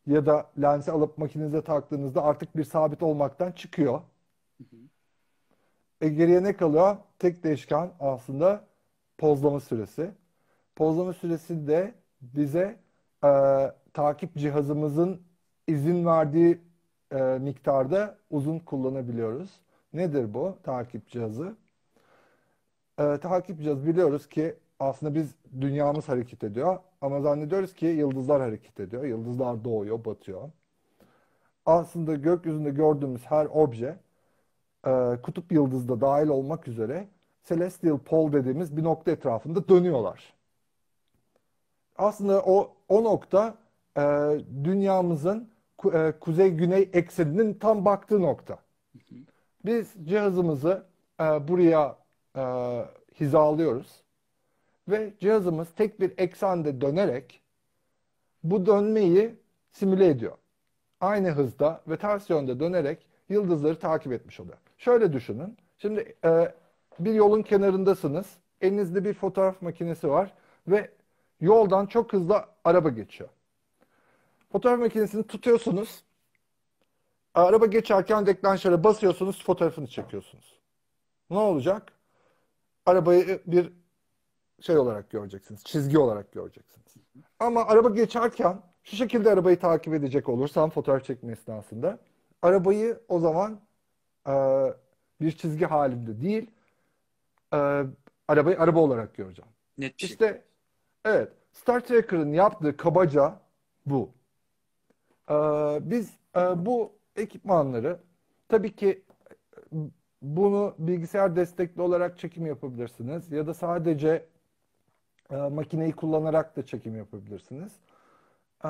ya da lensi alıp makinenize taktığınızda artık bir sabit olmaktan çıkıyor. Hı hı. E geriye ne kalıyor? Tek değişken aslında pozlama süresi. Pozlama süresi de bize e, takip cihazımızın izin verdiği e, miktarda uzun kullanabiliyoruz. Nedir bu takip cihazı? E, takip cihazı biliyoruz ki aslında biz dünyamız hareket ediyor ama zannediyoruz ki yıldızlar hareket ediyor. Yıldızlar doğuyor, batıyor. Aslında gökyüzünde gördüğümüz her obje e, kutup yıldızda dahil olmak üzere celestial pole dediğimiz bir nokta etrafında dönüyorlar. Aslında o o nokta e, dünyamızın ku- e, kuzey-güney ekseninin tam baktığı nokta. Hı hı. Biz cihazımızı e, buraya e, hizalıyoruz ve cihazımız tek bir eksende dönerek bu dönmeyi simüle ediyor. Aynı hızda ve ters yönde dönerek yıldızları takip etmiş oluyor. Şöyle düşünün. Şimdi e, bir yolun kenarındasınız. Elinizde bir fotoğraf makinesi var ve yoldan çok hızlı araba geçiyor. Fotoğraf makinesini tutuyorsunuz. Araba geçerken deklanşöre basıyorsunuz, fotoğrafını çekiyorsunuz. Ne olacak? Arabayı bir şey olarak göreceksiniz, çizgi olarak göreceksiniz. Ama araba geçerken şu şekilde arabayı takip edecek olursam fotoğraf çekme esnasında arabayı o zaman e, bir çizgi halinde değil, e, arabayı araba olarak göreceğim. Net bir şekilde. İşte evet, Star Trekker'ın yaptığı kabaca bu. E, biz e, bu ekipmanları tabii ki bunu bilgisayar destekli olarak çekim yapabilirsiniz ya da sadece e, makineyi kullanarak da çekim yapabilirsiniz. E,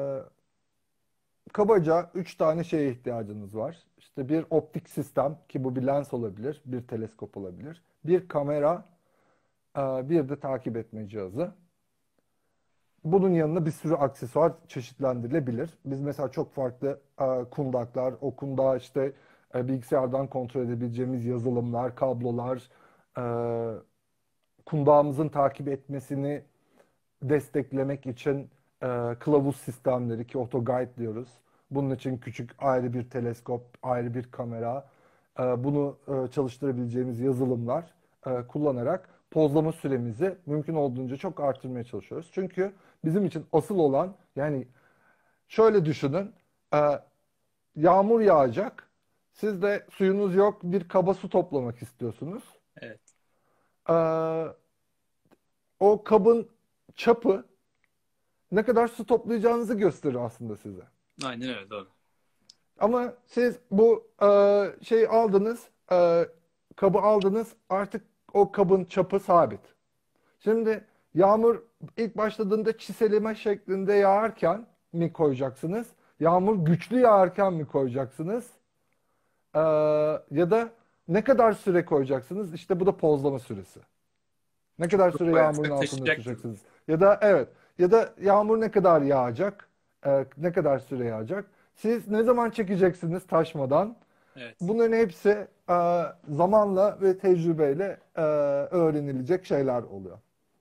Kabaca üç tane şeye ihtiyacınız var. İşte bir optik sistem ki bu bir lens olabilir, bir teleskop olabilir. Bir kamera, e, bir de takip etme cihazı. Bunun yanına bir sürü aksesuar çeşitlendirilebilir. Biz mesela çok farklı e, kundaklar, o kundağı işte e, bilgisayardan kontrol edebileceğimiz yazılımlar, kablolar, e, kundağımızın takip etmesini desteklemek için e, kılavuz sistemleri ki AutoGuide diyoruz. Bunun için küçük ayrı bir teleskop, ayrı bir kamera, e, bunu e, çalıştırabileceğimiz yazılımlar e, kullanarak pozlama süremizi mümkün olduğunca çok artırmaya çalışıyoruz. Çünkü bizim için asıl olan yani şöyle düşünün, e, yağmur yağacak, siz de suyunuz yok, bir kaba su toplamak istiyorsunuz. Evet. E, O kabın çapı ne kadar su toplayacağınızı gösterir aslında size. Aynen öyle, doğru. Ama siz bu e, şeyi aldınız, e, kabı aldınız, artık o kabın çapı sabit. Şimdi yağmur ilk başladığında çiseleme şeklinde yağarken mi koyacaksınız? Yağmur güçlü yağarken mi koyacaksınız? E, Ya da ne kadar süre koyacaksınız? İşte bu da pozlama süresi. Ne kadar süre yağmurun Koyarsak altında taşıyacak gibi. tutacaksınız? Ya da evet. Ya da yağmur ne kadar yağacak? Ee, ne kadar süre yağacak? Siz ne zaman çekeceksiniz taşmadan? Evet. Bunların hepsi e, zamanla ve tecrübeyle e, öğrenilecek şeyler oluyor.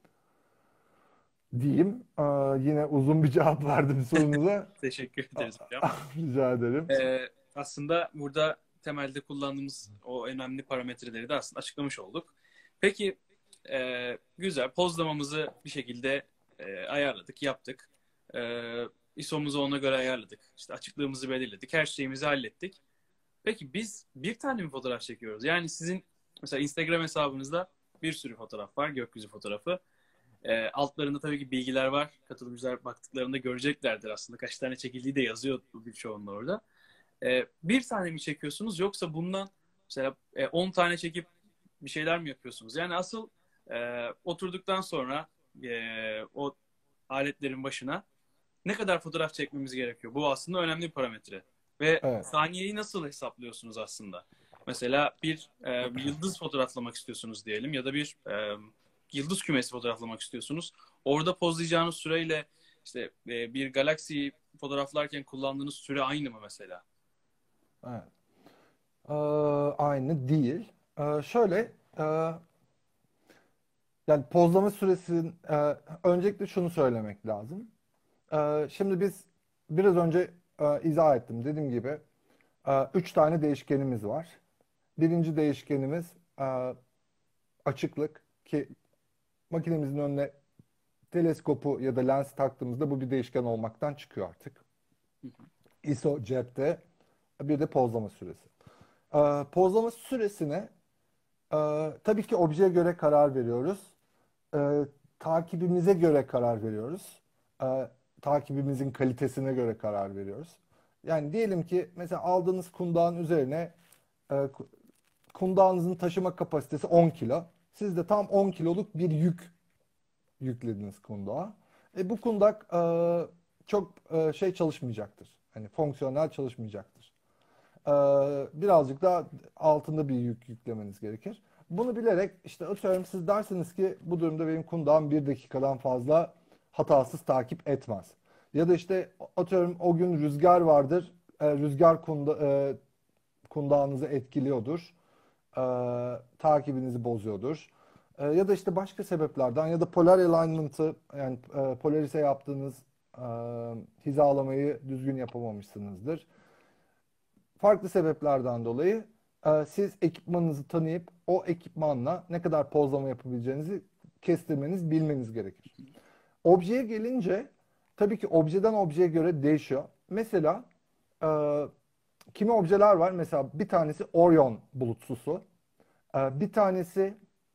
Diyeyim. Ee, yine uzun bir cevap verdim sorunuza. Teşekkür ederiz hocam. Rica ederim. Ee, aslında burada temelde kullandığımız o önemli parametreleri de aslında açıklamış olduk. Peki, e, güzel. Pozlamamızı bir şekilde e, ayarladık, yaptık. E, I S O'muzu ona göre ayarladık. İşte açıklığımızı belirledik. Her şeyimizi hallettik. Peki biz bir tane mi fotoğraf çekiyoruz? Yani sizin mesela Instagram hesabınızda bir sürü fotoğraf var, gökyüzü fotoğrafı. E, altlarında tabii ki bilgiler var. Katılımcılar baktıklarında göreceklerdir aslında. Kaç tane çekildiği de yazıyor birçoğunda orada. E, bir tane mi çekiyorsunuz yoksa bundan mesela e, on tane çekip bir şeyler mi yapıyorsunuz? Yani asıl e, oturduktan sonra e, o aletlerin başına ne kadar fotoğraf çekmemiz gerekiyor? Bu aslında önemli bir parametre. Ve Evet. saniyeyi nasıl hesaplıyorsunuz aslında? Mesela bir e, yıldız fotoğraflamak istiyorsunuz diyelim ya da bir e, yıldız kümesi fotoğraflamak istiyorsunuz. Orada pozlayacağınız süreyle işte e, bir galaksiyi fotoğraflarken kullandığınız süre aynı mı mesela? Evet. Ee, Aynı değil. Ee, şöyle, e, yani pozlama süresinin e, öncelikle şunu söylemek lazım. Ee, şimdi biz biraz önce e, izah ettim. Dediğim gibi e, üç tane değişkenimiz var. Birinci değişkenimiz e, açıklık ki makinemizin önüne teleskopu ya da lens taktığımızda bu bir değişken olmaktan çıkıyor artık. Hı hı. I S O cepte, bir de pozlama süresi. E, pozlama süresine e, tabii ki objeye göre karar veriyoruz. E, takibimize göre karar veriyoruz. E, takibimizin kalitesine göre karar veriyoruz. Yani diyelim ki mesela aldığınız kundağın üzerine e, kundağınızın taşıma kapasitesi on kilo. Siz de tam on kiloluk bir yük yüklediniz kundağa. E, bu kundak e, çok e, şey çalışmayacaktır. Hani fonksiyonel çalışmayacaktır. E, birazcık daha altında bir yük yüklemeniz gerekir. Bunu bilerek işte atıyorum siz dersiniz ki bu durumda benim kundağım bir dakikadan fazla hatasız takip etmez. Ya da işte atıyorum o gün rüzgar vardır. E, rüzgar kunda, e, kundağınızı etkiliyordur. E, takibinizi bozuyordur. E, ya da işte başka sebeplerden ya da polar alignment'ı yani e, polarize yaptığınız e, hizalamayı düzgün yapamamışsınızdır. Farklı sebeplerden dolayı e, siz ekipmanınızı tanıyıp o ekipmanla ne kadar pozlama yapabileceğinizi kestirmeniz, bilmeniz gerekir. Objeye gelince tabii ki objeden objeye göre değişiyor. Mesela e, kimi objeler var. Mesela bir tanesi Orion bulutsusu. E, bir tanesi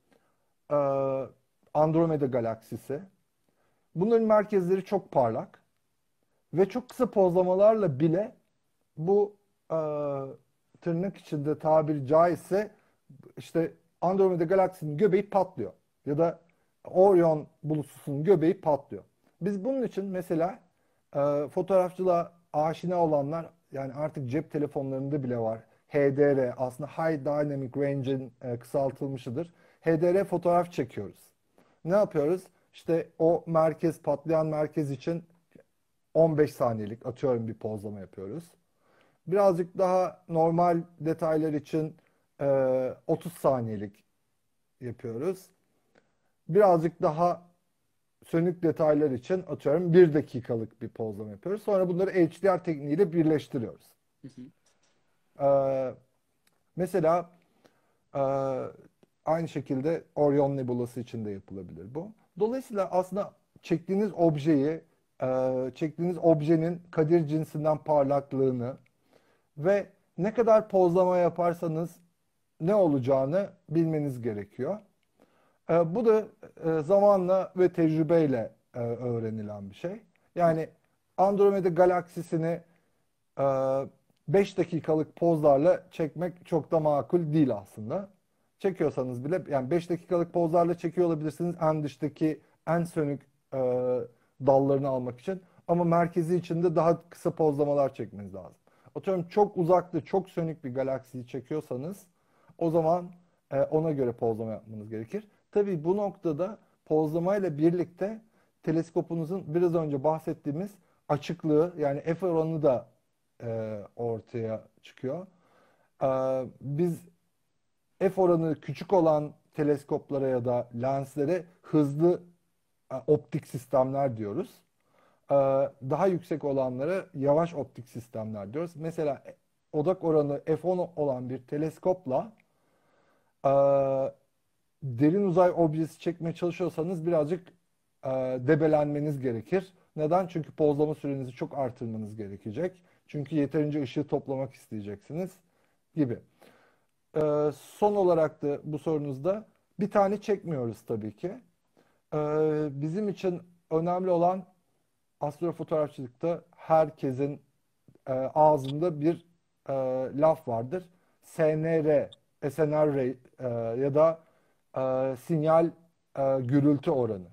e, Andromeda galaksisi. Bunların merkezleri çok parlak ve çok kısa pozlamalarla bile bu e, tırnak içinde tabiri caizse işte Andromeda galaksisinin göbeği patlıyor. Ya da Orion bulutsusunun göbeği patlıyor. Biz bunun için mesela e, fotoğrafçılığa aşina olanlar yani artık cep telefonlarında bile var. H D R aslında High Dynamic Range'in e, kısaltılmışıdır. H D R fotoğraf çekiyoruz. Ne yapıyoruz? İşte o merkez patlayan merkez için on beş saniyelik atıyorum bir pozlama yapıyoruz. Birazcık daha normal detaylar için e, otuz saniyelik yapıyoruz. Birazcık daha sönük detaylar için atıyorum bir dakikalık bir pozlama yapıyoruz. Sonra bunları H D R tekniğiyle birleştiriyoruz. Hı hı. Ee, mesela e, aynı şekilde Orion Nebulası için de yapılabilir bu. Dolayısıyla aslında çektiğiniz objeyi, e, çektiğiniz objenin Kadir cinsinden parlaklığını ve ne kadar pozlama yaparsanız ne olacağını bilmeniz gerekiyor. E, bu da e, zamanla ve tecrübeyle e, öğrenilen bir şey. Yani Andromeda galaksisini e, beş dakikalık pozlarla çekmek çok da makul değil aslında. Çekiyorsanız bile yani beş dakikalık pozlarla çekiyor olabilirsiniz en dıştaki en sönük e, dallarını almak için. Ama merkezi içinde daha kısa pozlamalar çekmeniz lazım. Atıyorum çok uzakta, çok sönük bir galaksiyi çekiyorsanız o zaman e, ona göre pozlama yapmanız gerekir. Tabii bu noktada pozlamayla birlikte teleskopunuzun biraz önce bahsettiğimiz açıklığı yani f oranı da e, ortaya çıkıyor. E, biz f oranı küçük olan teleskoplara ya da lenslere hızlı e, optik sistemler diyoruz. E, daha yüksek olanlara yavaş optik sistemler diyoruz. Mesela e, odak oranı f on olan bir teleskopla e, derin uzay objesi çekmeye çalışıyorsanız birazcık e, debelenmeniz gerekir. Neden? Çünkü pozlama sürenizi çok artırmanız gerekecek. Çünkü yeterince ışığı toplamak isteyeceksiniz gibi. E, son olarak da bu sorunuzda bir tane çekmiyoruz tabii ki. E, bizim için önemli olan astrofotoğrafçılıkta herkesin e, ağzında bir e, laf vardır. S N R, S N R e, ya da e, sinyal e, gürültü oranı.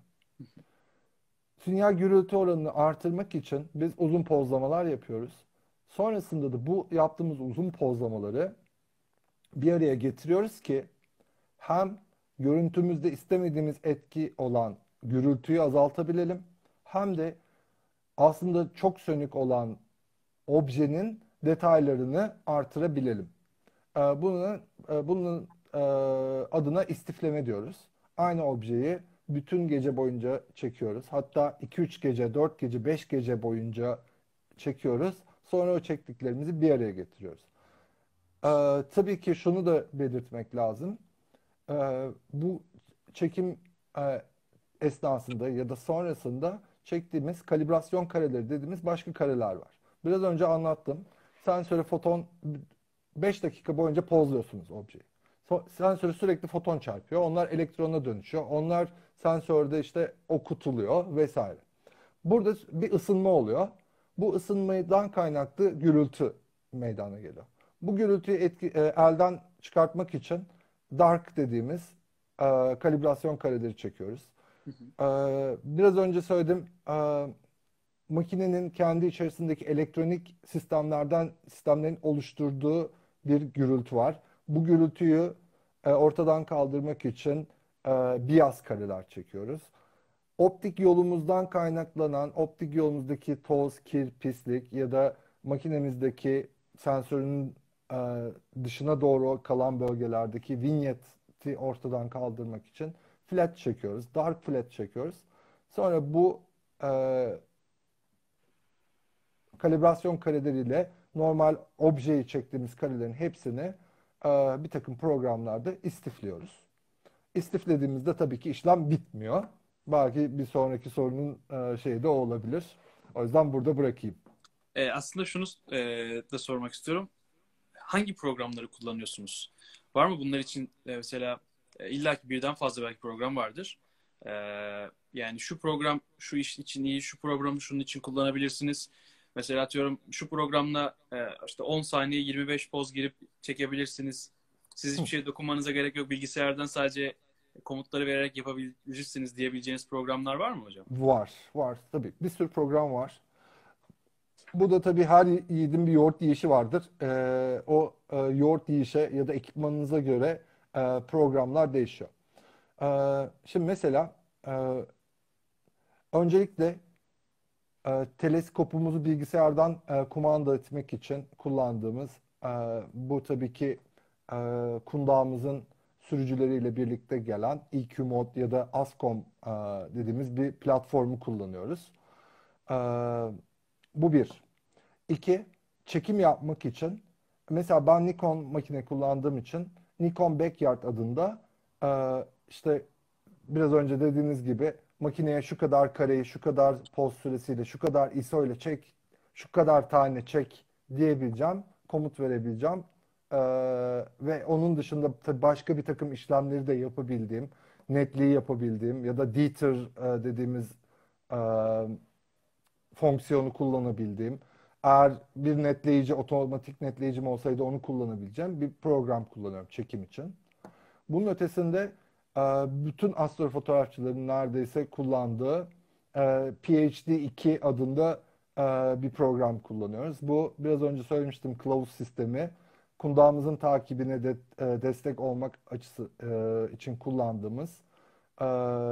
Sinyal gürültü oranını artırmak için biz uzun pozlamalar yapıyoruz. Sonrasında da bu yaptığımız uzun pozlamaları bir araya getiriyoruz ki hem görüntümüzde istemediğimiz etki olan gürültüyü azaltabilelim hem de aslında çok sönük olan objenin detaylarını artırabilelim. Ee, Bunun, e, bunun e, adına istifleme diyoruz. Aynı objeyi bütün gece boyunca çekiyoruz. Hatta iki üç gece, dört gece, beş gece boyunca çekiyoruz. Sonra o çektiklerimizi bir araya getiriyoruz. Ee, tabii ki şunu da belirtmek lazım. Ee, bu çekim e, esnasında ya da sonrasında çektiğimiz kalibrasyon kareleri dediğimiz başka kareler var. Biraz önce anlattım. Sensöre foton beş dakika boyunca pozluyorsunuz objeyi. So- Sensörü sürekli foton çarpıyor. Onlar elektrona dönüşüyor. Onlar sensörde işte okutuluyor vesaire. Burada bir ısınma oluyor. Bu ısınmadan kaynaklı gürültü meydana geliyor. Bu gürültüyü etki, e, elden çıkartmak için dark dediğimiz e, kalibrasyon kareleri çekiyoruz. Hı hı. E, Biraz önce söyledim. E, makinenin kendi içerisindeki elektronik sistemlerden sistemlerin oluşturduğu bir gürültü var. Bu gürültüyü e, ortadan kaldırmak için e, bias kareler çekiyoruz. Optik yolumuzdan kaynaklanan, optik yolumuzdaki toz, kir, pislik ya da makinemizdeki sensörün e, dışına doğru kalan bölgelerdeki vinyeti ortadan kaldırmak için flat çekiyoruz. Dark flat çekiyoruz. Sonra bu e, kalibrasyon kareleriyle normal objeyi çektiğimiz karelerin hepsini e, bir takım programlarda istifliyoruz. İstiflediğimizde tabii ki işlem bitmiyor. Belki bir sonraki sorunun e, şeyi de o olabilir. O yüzden burada bırakayım. E, aslında şunu e, da sormak istiyorum. Hangi programları kullanıyorsunuz? Var mı bunlar için e, mesela e, illaki birden fazla belki program vardır. E, Yani şu program şu iş için iyi, şu programı şunun için kullanabilirsiniz. Mesela atıyorum şu programla e, işte on saniye yirmi beş poz girip çekebilirsiniz. Siz hiçbir şey dokunmanıza gerek yok. Bilgisayardan sadece komutları vererek yapabilirsiniz diyebileceğiniz programlar var mı hocam? Var, var tabii. Bir sürü program var. Bu da tabii her yiğidin bir yoğurt yiyişi vardır. Ee, o e, yoğurt yiyişe ya da ekipmanınıza göre e, programlar değişiyor. Ee, şimdi mesela e, öncelikle e, teleskopumuzu bilgisayardan e, kumanda etmek için kullandığımız e, bu tabii ki e, kundağımızın sürücüleriyle birlikte gelen E Q Mod ya da ASCOM e, dediğimiz bir platformu kullanıyoruz. E, Bu bir. İki, çekim yapmak için mesela ben Nikon makine kullandığım için Nikon Backyard adında e, işte biraz önce dediğiniz gibi makineye şu kadar kareyi, şu kadar poz süresiyle, şu kadar I S O ile çek, şu kadar tane çek diyebileceğim, komut verebileceğim. Ee, ve onun dışında tabii başka bir takım işlemleri de yapabildiğim, netliği yapabildiğim ya da Deter e, dediğimiz e, fonksiyonu kullanabildiğim, eğer bir netleyici, otomatik netleyicim olsaydı onu kullanabileceğim bir program kullanıyorum çekim için. Bunun ötesinde e, bütün astrofotoğrafçıların neredeyse kullandığı e, P H D iki adında e, bir program kullanıyoruz. Bu biraz önce söylemiştim kılavuz sistemi. Kundağımızın takibine de e, destek olmak açısı e, için kullandığımız e,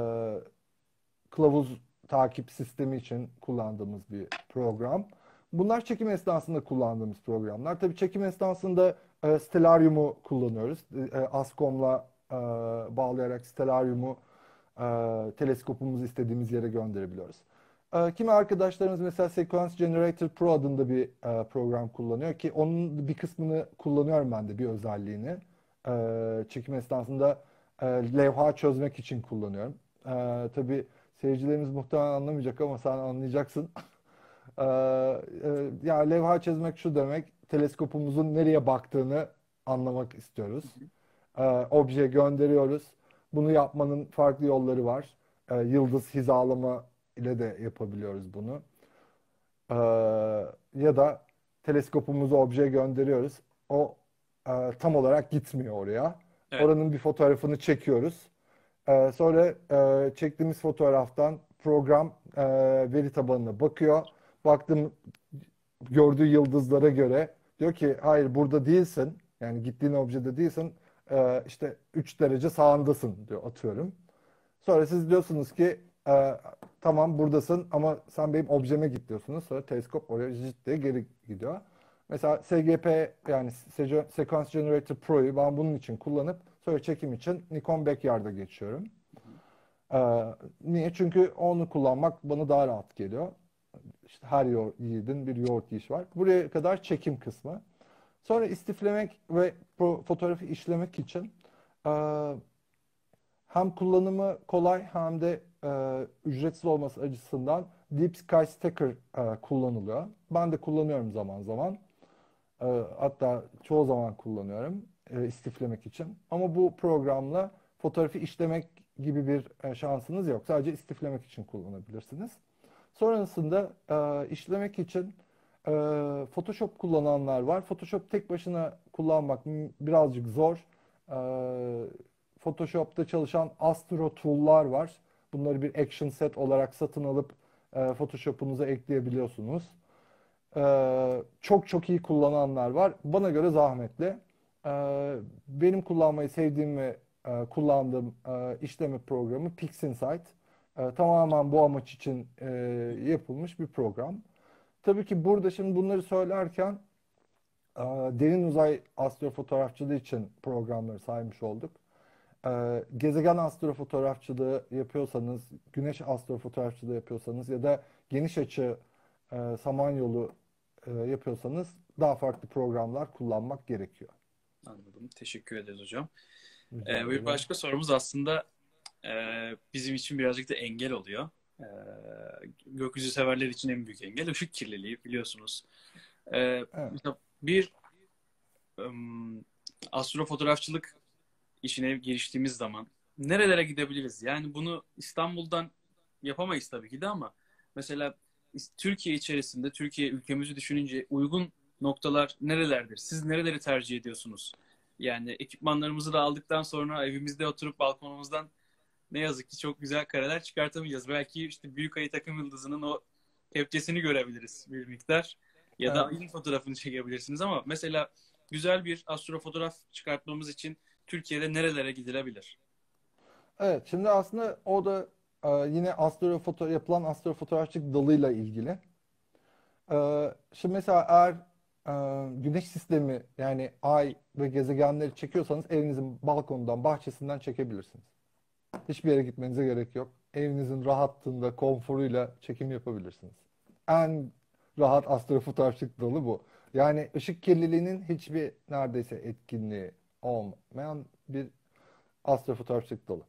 kılavuz takip sistemi için kullandığımız bir program. Bunlar çekim esnasında kullandığımız programlar. Tabii çekim esnasında e, Stellarium'u kullanıyoruz. E, Ascom'la e, bağlayarak Stellarium'u e, teleskopumuzu istediğimiz yere gönderebiliyoruz. E, kimi arkadaşlarımız mesela Sequence Generator Pro adında bir e, program kullanıyor ki onun bir kısmını kullanıyorum ben de bir özelliğini. E, çekim esnasında e, levha çözmek için kullanıyorum. E, tabii seyircilerimiz muhtemelen anlamayacak ama sen anlayacaksın. Ee, e, Ya levha çizmek şu demek, teleskopumuzun nereye baktığını anlamak istiyoruz. Ee, obje gönderiyoruz. Bunu yapmanın farklı yolları var. Ee, yıldız hizalama ile de yapabiliyoruz bunu. Ee, Ya da teleskopumuzu objeye gönderiyoruz. O e, tam olarak gitmiyor oraya. Evet. Oranın bir fotoğrafını çekiyoruz. Ee, sonra e, çektiğimiz fotoğraftan program e, veri tabanına bakıyor. Baktım gördüğü yıldızlara göre diyor ki hayır burada değilsin. Yani gittiğin objede değilsin. Ee, işte üç derece sağındasın diyor atıyorum. Sonra siz diyorsunuz ki e, tamam buradasın ama sen benim objeme git diyorsunuz. Sonra teleskop oraya jit diye geri gidiyor. Mesela S G P yani Se- Sequence Generator Pro'yu ben bunun için kullanıp sonra çekim için Nikon Backyard'a geçiyorum. Ee, Niye? Çünkü onu kullanmak bana daha rahat geliyor. işte her yoğurt, yiğidin bir yoğurt yiyişi var. Buraya kadar çekim kısmı. Sonra istiflemek ve pro- fotoğrafı işlemek için e, hem kullanımı kolay hem de e, ücretsiz olması açısından Deep Sky Stacker e, kullanılıyor. Ben de kullanıyorum zaman zaman. E, hatta çoğu zaman kullanıyorum e, istiflemek için. Ama bu programla fotoğrafı işlemek gibi bir e, şansınız yok. Sadece istiflemek için kullanabilirsiniz. Sonrasında e, işlemek için e, Photoshop kullananlar var. Photoshop tek başına kullanmak m- birazcık zor. E, Photoshop'ta çalışan Astro Tool'lar var. Bunları bir action set olarak satın alıp e, Photoshop'unuza ekleyebiliyorsunuz. Ee, çok çok iyi kullananlar var. Bana göre zahmetli. Ee, benim kullanmayı sevdiğim ve e, kullandığım e, işleme programı PixInsight. Ee, tamamen bu amaç için e, yapılmış bir program. Tabii ki burada şimdi bunları söylerken e, derin uzay astrofotoğrafçılığı için programları saymış olduk. Ee, gezegen astrofotoğrafçılığı yapıyorsanız, güneş astrofotoğrafçılığı yapıyorsanız ya da geniş açı e, Samanyolu e, yapıyorsanız daha farklı programlar kullanmak gerekiyor. Anladım. Teşekkür ederiz hocam. Rica Ee, bir ederim. başka sorumuz aslında e, bizim için birazcık da engel oluyor. Ee, gökyüzü severler için en büyük engel ışık kirliliği biliyorsunuz. Ee, Evet. mesela bir ım, astrofotoğrafçılık işine giriştiğimiz zaman nerelere gidebiliriz? Yani bunu İstanbul'dan yapamayız tabii ki de ama mesela Türkiye içerisinde, Türkiye ülkemizi düşününce uygun noktalar nerelerdir? Siz nereleri tercih ediyorsunuz? Yani ekipmanlarımızı da aldıktan sonra evimizde oturup balkonumuzdan ne yazık ki çok güzel kareler çıkartamayacağız. Belki işte Büyük Ayı Takım Yıldızı'nın o kepçesini görebiliriz bir miktar. Ya da Evet. ayın fotoğrafını çekebilirsiniz ama mesela güzel bir astrofotoğraf çıkartmamız için Türkiye'de nerelere gidilebilir? Evet, şimdi aslında o da e, yine astrofoto yapılan astrofotoğrafçılık dalıyla ilgili. E, şimdi mesela eğer e, güneş sistemi yani ay ve gezegenleri çekiyorsanız evinizin balkonundan, bahçesinden çekebilirsiniz. Hiçbir yere gitmenize gerek yok. Evinizin rahatlığında, konforuyla çekim yapabilirsiniz. En rahat astrofotoğrafçılık dalı bu. Yani ışık kirliliğinin hiçbir neredeyse etkinliği olmayan bir astrofotoğrafçılık dalı.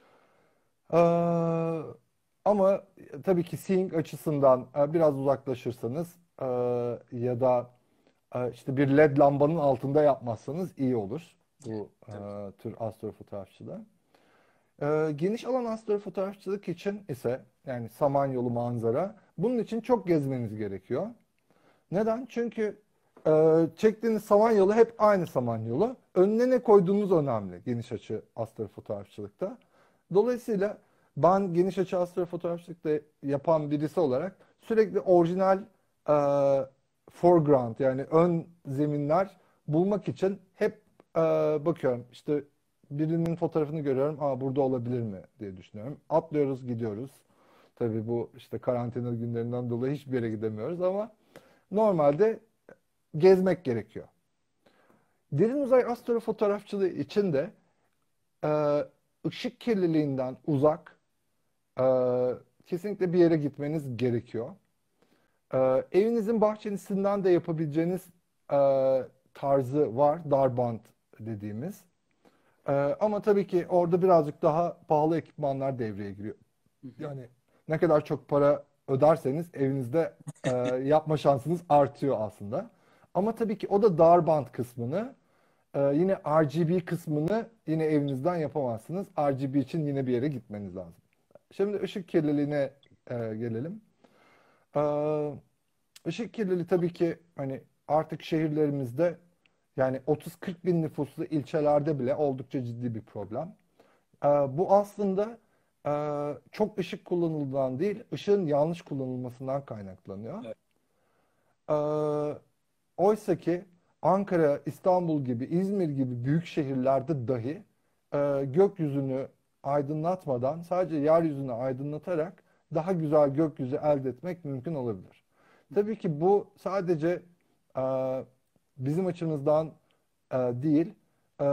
Ee, ama tabii ki seeing açısından e, biraz uzaklaşırsanız e, ya da e, işte bir led lambanın altında yapmazsanız iyi olur bu e, Tabii. tür astrofotoğrafçılığı. Ee, geniş alan astrofotoğrafçılık için ise yani Samanyolu manzara bunun için çok gezmeniz gerekiyor. Neden? Çünkü e, çektiğiniz Samanyolu hep aynı Samanyolu. Önüne ne koyduğunuz önemli geniş açı astrofotoğrafçılıkta. Dolayısıyla ben geniş açı astrofotoğrafçılıkta yapan birisi olarak sürekli orijinal e, foreground yani ön zeminler bulmak için hep e, bakıyorum. İşte birinin fotoğrafını görüyorum. Aa burada olabilir mi diye düşünüyorum. Atlıyoruz, gidiyoruz. Tabii bu işte karantina günlerinden dolayı hiçbir yere gidemiyoruz ama normalde gezmek gerekiyor. Derin uzay astrofotoğrafçılığı için de e, ışık kirliliğinden uzak e, kesinlikle bir yere gitmeniz gerekiyor. E, evinizin bahçesinden de yapabileceğiniz e, tarzı var. Darband dediğimiz. E, ama tabii ki orada birazcık daha pahalı ekipmanlar devreye giriyor. Hı hı. Yani ne kadar çok para öderseniz evinizde e, yapma şansınız artıyor aslında. Ama tabii ki o da darband kısmını e, yine R G B kısmını yine evinizden yapamazsınız. R G B için yine bir yere gitmeniz lazım. Şimdi ışık kirliliğine e, gelelim. E, ışık kirliliği tabii ki hani artık şehirlerimizde yani otuz kırk bin nüfuslu ilçelerde bile oldukça ciddi bir problem. Ee, bu aslında e, çok ışık kullanıldığından değil, ışığın yanlış kullanılmasından kaynaklanıyor. Evet. Ee, oysa ki Ankara, İstanbul gibi, İzmir gibi büyük şehirlerde dahi e, gökyüzünü aydınlatmadan sadece yeryüzünü aydınlatarak daha güzel gökyüzü elde etmek mümkün olabilir. Tabii ki bu sadece e, bizim açımızdan e, değil, e,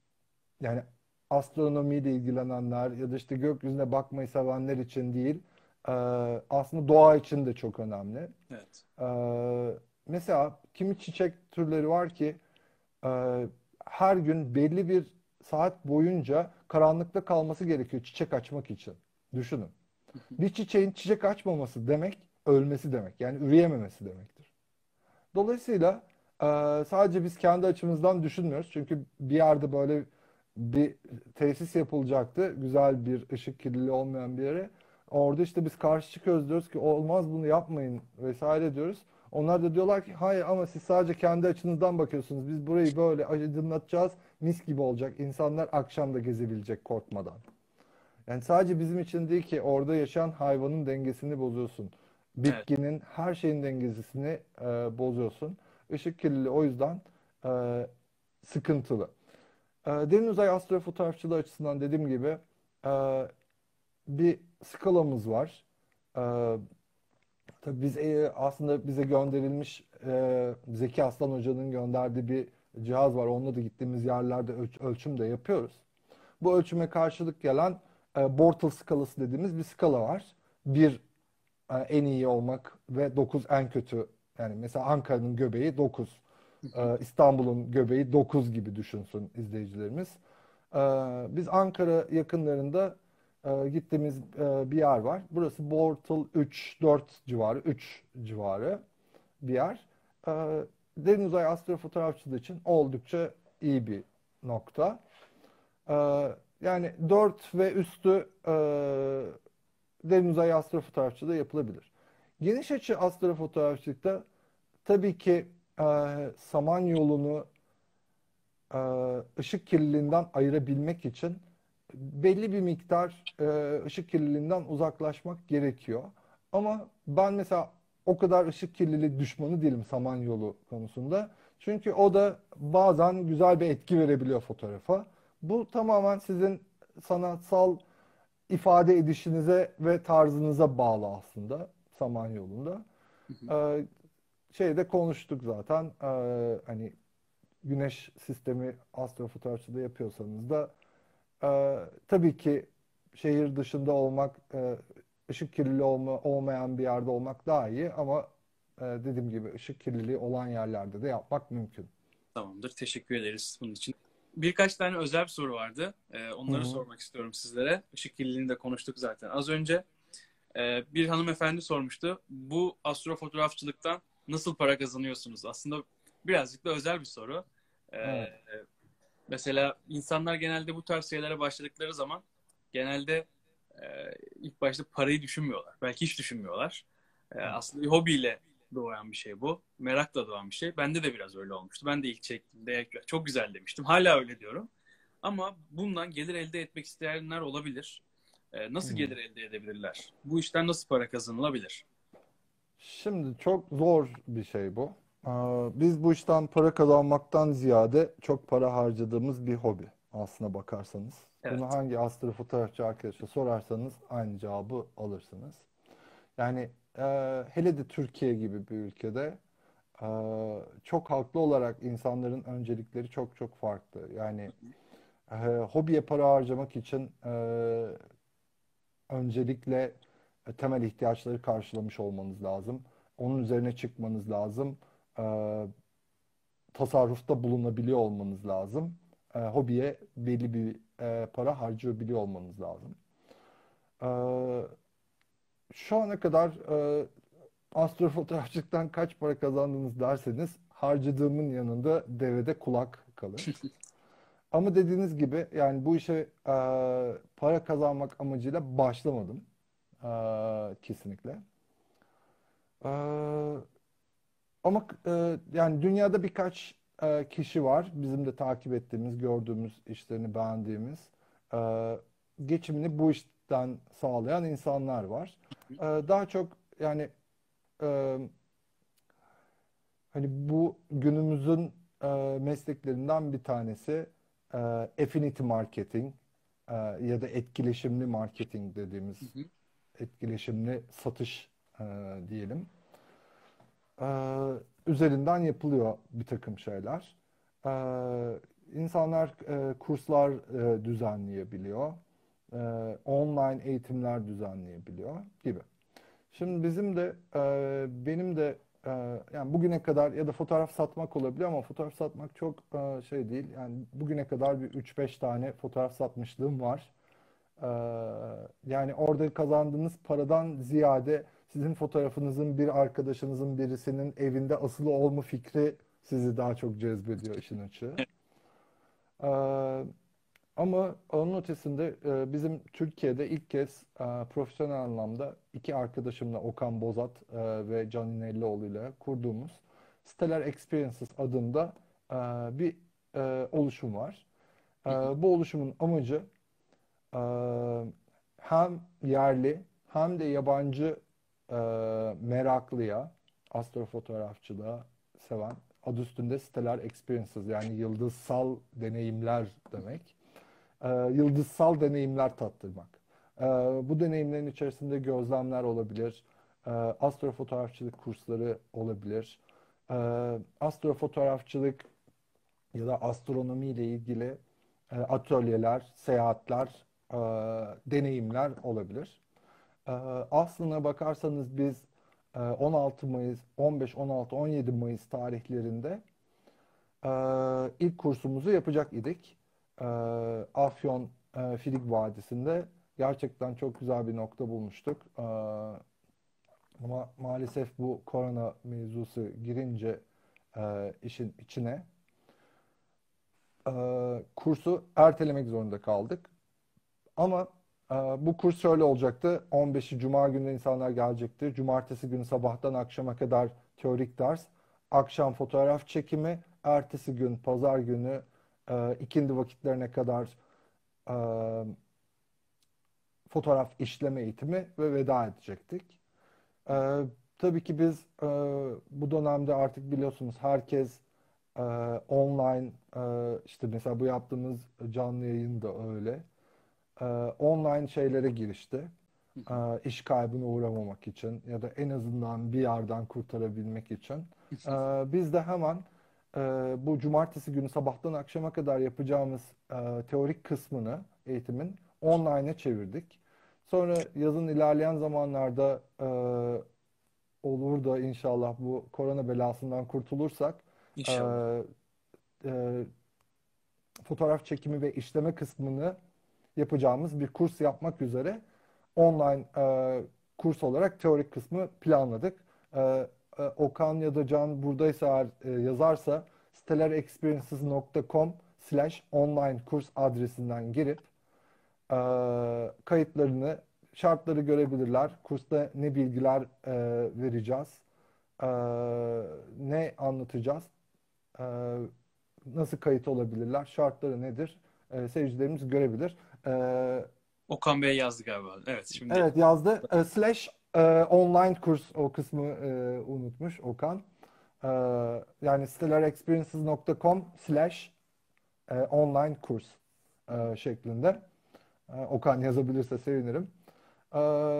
yani astronomiyle ilgilenenler ya da işte gökyüzüne bakmayı sevenler için değil. Ee, aslında doğa için de çok önemli. Evet. Ee, mesela kimi çiçek türleri var ki e, her gün belli bir saat boyunca karanlıkta kalması gerekiyor çiçek açmak için. Düşünün. Bir çiçeğin çiçek açmaması demek ölmesi demek. Yani üreyememesi demektir. Dolayısıyla e, sadece biz kendi açımızdan düşünmüyoruz. Çünkü bir yerde böyle bir tesis yapılacaktı. Güzel bir ışık kirliliği olmayan bir yere. Orada işte biz karşı çıkıyoruz, diyoruz ki olmaz bunu yapmayın vesaire diyoruz. Onlar da diyorlar ki hayır ama siz sadece kendi açınızdan bakıyorsunuz. Biz burayı böyle aydınlatacağız. Mis gibi olacak. İnsanlar akşam da gezebilecek korkmadan. Yani sadece bizim için değil ki orada yaşayan hayvanın dengesini bozuyorsun. Evet. Bitkinin her şeyin dengesini e, bozuyorsun. Işık kirliliği o yüzden e, sıkıntılı. E, derin uzay astrofotoğrafçılığı açısından dediğim gibi e, bir skalamız var. E, tabii biz e, aslında bize gönderilmiş e, Zeki Aslan Hoca'nın gönderdiği bir cihaz var. Onunla da gittiğimiz yerlerde ölç- ölçüm de yapıyoruz. Bu ölçüme karşılık gelen e, Bortle skalası dediğimiz bir skala var. Bir e, en iyi olmak ve dokuz en kötü. Yani mesela Ankara'nın göbeği dokuz. E, İstanbul'un göbeği dokuz gibi düşünsün izleyicilerimiz. E, biz Ankara yakınlarında e, gittiğimiz e, bir yer var. Burası Bortle üç dört civarı, üç civarı bir yer. E, derin uzay astrofotoğrafçılığı için oldukça iyi bir nokta. Ee, yani dört ve üstü e, derin uzay astrofotoğrafçılığı yapılabilir. Geniş açı astrofotoğrafçılıkta tabii ki e, Samanyolu'nu e, ışık kirliliğinden ayırabilmek için belli bir miktar e, ışık kirliliğinden uzaklaşmak gerekiyor. Ama ben mesela o kadar ışık kirliliği düşmanı değilim Samanyolu konusunda. Çünkü o da bazen güzel bir etki verebiliyor fotoğrafa. Bu tamamen sizin sanatsal ifade edişinize ve tarzınıza bağlı aslında Samanyolu'nda. Ee, şeyde konuştuk zaten. Ee, hani güneş sistemi astrofotoğrafçılığı yapıyorsanız da e, tabii ki şehir dışında olmak, e, ışık kirliliği olma, olmayan bir yerde olmak daha iyi ama e, dediğim gibi ışık kirliliği olan yerlerde de yapmak mümkün. Tamamdır. Teşekkür ederiz bunun için. Birkaç tane özel bir soru vardı. Ee, Hı onları hı. sormak istiyorum sizlere. Işık kirliliğini de konuştuk zaten. Az önce e, bir hanımefendi sormuştu. Bu astrofotoğrafçılıktan nasıl para kazanıyorsunuz? Aslında birazcık da özel bir soru. Ee, Evet. Mesela insanlar genelde bu tarz şeylere başladıkları zaman genelde e, ilk başta parayı düşünmüyorlar. Belki hiç düşünmüyorlar. E, Evet. aslında bir hobiyle doğan bir şey bu. Merakla doğan bir şey. Bende de biraz öyle olmuştu. Ben de ilk çektiğimde çok güzel demiştim. Hala öyle diyorum. Ama bundan gelir elde etmek isteyenler olabilir. E, Hı nasıl hı. gelir elde edebilirler? Bu işten nasıl para kazanılabilir? Şimdi çok zor bir şey bu. Aa, Biz bu işten para kazanmaktan ziyade çok para harcadığımız bir hobi aslına bakarsanız. Bunu Evet. hangi astrofotoğrafçı arkadaşa sorarsanız aynı cevabı alırsınız. Yani e, hele de Türkiye gibi bir ülkede e, çok haklı olarak insanların öncelikleri çok çok farklı. Yani e, hobiye para harcamak için e, öncelikle e, temel ihtiyaçları karşılamış olmanız lazım. Onun üzerine çıkmanız lazım. E, tasarrufta bulunabiliyor olmanız lazım. E, hobiye belli bir e, para harcıyor biliyor olmanız lazım. E, şu ana kadar e, astrofotoğrafçılıktan kaç para kazandınız derseniz harcadığımın yanında devede kulak kalır. Ama dediğiniz gibi yani bu işe e, para kazanmak amacıyla başlamadım. E, kesinlikle. E, ama e, yani dünyada birkaç e, kişi var. Bizim de takip ettiğimiz, gördüğümüz, işlerini beğendiğimiz. E, geçimini bu işten sağlayan insanlar var. E, daha çok yani e, hani bu günümüzün e, mesleklerinden bir tanesi e, affinity marketing e, ya da etkileşimli marketing dediğimiz etkileşimli satış e, diyelim. E, üzerinden yapılıyor bir takım şeyler. E, insanlar e, kurslar e, düzenleyebiliyor. e, online eğitimler düzenleyebiliyor gibi. Şimdi bizim de e, benim de e, yani bugüne kadar ya da fotoğraf satmak olabiliyor ama fotoğraf satmak çok e, şey değil. Yani bugüne kadar bir üç beş tane fotoğraf satmışlığım var. E, Yani orada kazandığınız paradan ziyade sizin fotoğrafınızın bir arkadaşınızın birisinin evinde asılı olma fikri sizi daha çok cezbediyor işin açığı. E, Ama onun ötesinde e, bizim Türkiye'de ilk kez e, profesyonel anlamda iki arkadaşımla Okan Bozat e, ve Can İnellioğlu ile kurduğumuz Stellar Experiences adında e, bir e, oluşum var. E, Bu oluşumun amacı e, hem yerli hem de yabancı e, meraklıya, astrofotoğrafçılığa seven, adı üstünde Stellar Experiences yani yıldızsal deneyimler demek e, yıldızsal deneyimler tattırmak. E, Bu deneyimlerin içerisinde gözlemler olabilir, e, astrofotoğrafçılık kursları olabilir, e, astrofotoğrafçılık ya da astronomi ile ilgili e, atölyeler, seyahatler, e, deneyimler olabilir. E, Aslına bakarsanız biz e, on altı Mayıs, on beş, on altı, on yedi Mayıs tarihlerinde ee, ilk kursumuzu yapacak idik. Ee, Afyon e, Fidik Vadisi'nde gerçekten çok güzel bir nokta bulmuştuk. Ee, ama maalesef bu korona mevzusu girince e, işin içine e, kursu ertelemek zorunda kaldık. Ama e, bu kurs şöyle olacaktı. on beşi Cuma günü insanlar gelecekti. Cumartesi günü sabahtan akşama kadar teorik ders. Akşam fotoğraf çekimi. Ertesi gün pazar günü e, ikindi vakitlerine kadar e, fotoğraf işleme eğitimi ve veda edecektik. E, tabii ki biz e, bu dönemde artık biliyorsunuz herkes e, online e, işte mesela bu yaptığımız canlı yayın da öyle e, online şeylere girişti. E, iş kaybına uğramamak için ya da en azından bir yerden kurtarabilmek için. E, Biz de hemen e, bu cumartesi günü sabahtan akşama kadar yapacağımız e, teorik kısmını eğitimin online'a çevirdik. Sonra yazın ilerleyen zamanlarda e, olur da inşallah bu korona belasından kurtulursak e, İnşallah. e, fotoğraf çekimi ve işleme kısmını yapacağımız bir kurs yapmak üzere online e, kurs olarak teorik kısmı planladık. E, e, Okan ya da Can buradaysa eğer e, yazarsa stellarexperiences nokta com slash online kurs adresinden girip e, kayıtlarını, şartları görebilirler. Kursta ne bilgiler e, vereceğiz, e, ne anlatacağız, e, nasıl kayıt olabilirler, şartları nedir, e, seyircilerimiz görebilir. E, Okan Bey yazdı galiba. Evet, şimdi Evet yazdı. E, slash e, online kurs o kısmı e, unutmuş Okan. E, Yani stellarexperiences nokta com slash e, online kurs e, şeklinde. E, Okan yazabilirse sevinirim. E,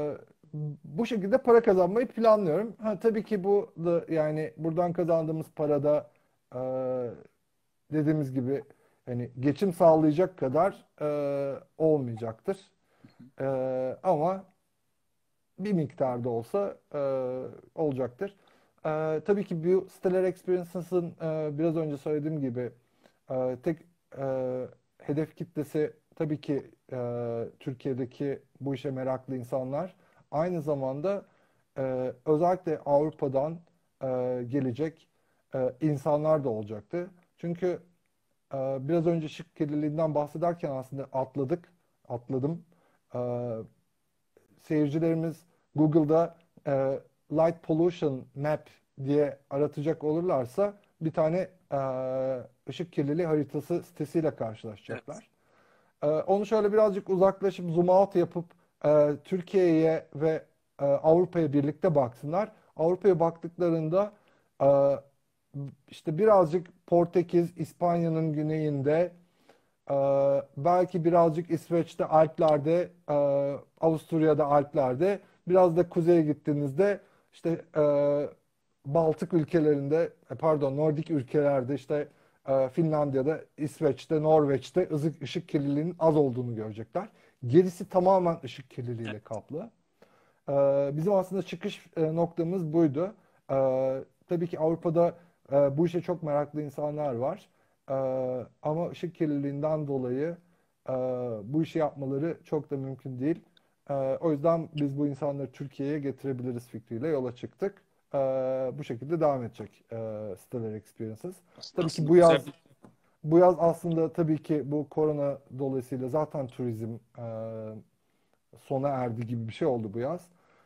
Bu şekilde para kazanmayı planlıyorum. Ha, tabii ki bu da yani buradan kazandığımız parada e, dediğimiz gibi hani geçim sağlayacak kadar e, olmayacaktır. E, ama bir miktarda olsa e, olacaktır. E, tabii ki bu Stellar Experiences'ın e, biraz önce söylediğim gibi e, tek e, hedef kitlesi tabii ki e, Türkiye'deki bu işe meraklı insanlar. Aynı zamanda e, özellikle Avrupa'dan e, gelecek e, insanlar da olacaktı. Çünkü e, biraz önce ışık kirliliğinden bahsederken aslında atladık, atladım. E, Seyircilerimiz Google'da e, Light Pollution Map diye aratacak olurlarsa bir tane e, ışık kirliliği haritası sitesiyle evet. karşılaşacaklar. E, onu şöyle birazcık uzaklaşıp zoom out yapıp e, Türkiye'ye ve e, Avrupa'ya birlikte baksınlar. Avrupa'ya baktıklarında e, işte birazcık Portekiz, İspanya'nın güneyinde ee, belki birazcık İsveç'te, Alplerde, e, Avusturya'da, Alplerde, biraz da kuzeye gittiğinizde işte e, Baltık ülkelerinde, e, pardon Nordik ülkelerde işte e, Finlandiya'da, İsveç'te, Norveç'te ızık, ışık kirliliğinin az olduğunu görecekler. Gerisi tamamen ışık kirliliğiyle kaplı. Ee, bizim aslında çıkış e, noktamız buydu. Ee, tabii ki Avrupa'da e, bu işe çok meraklı insanlar var. Ee, ama ışık kirliliğinden dolayı e, bu işi yapmaları çok da mümkün değil. Ee, o yüzden biz bu insanları Türkiye'ye getirebiliriz fikriyle yola çıktık. Ee, bu şekilde devam edecek e, Stellar Experiences. Aslında, Tabii ki aslında bu güzel yaz bir bu yaz aslında tabii ki bu korona dolayısıyla zaten turizm e, sona erdi gibi bir şey oldu bu yaz.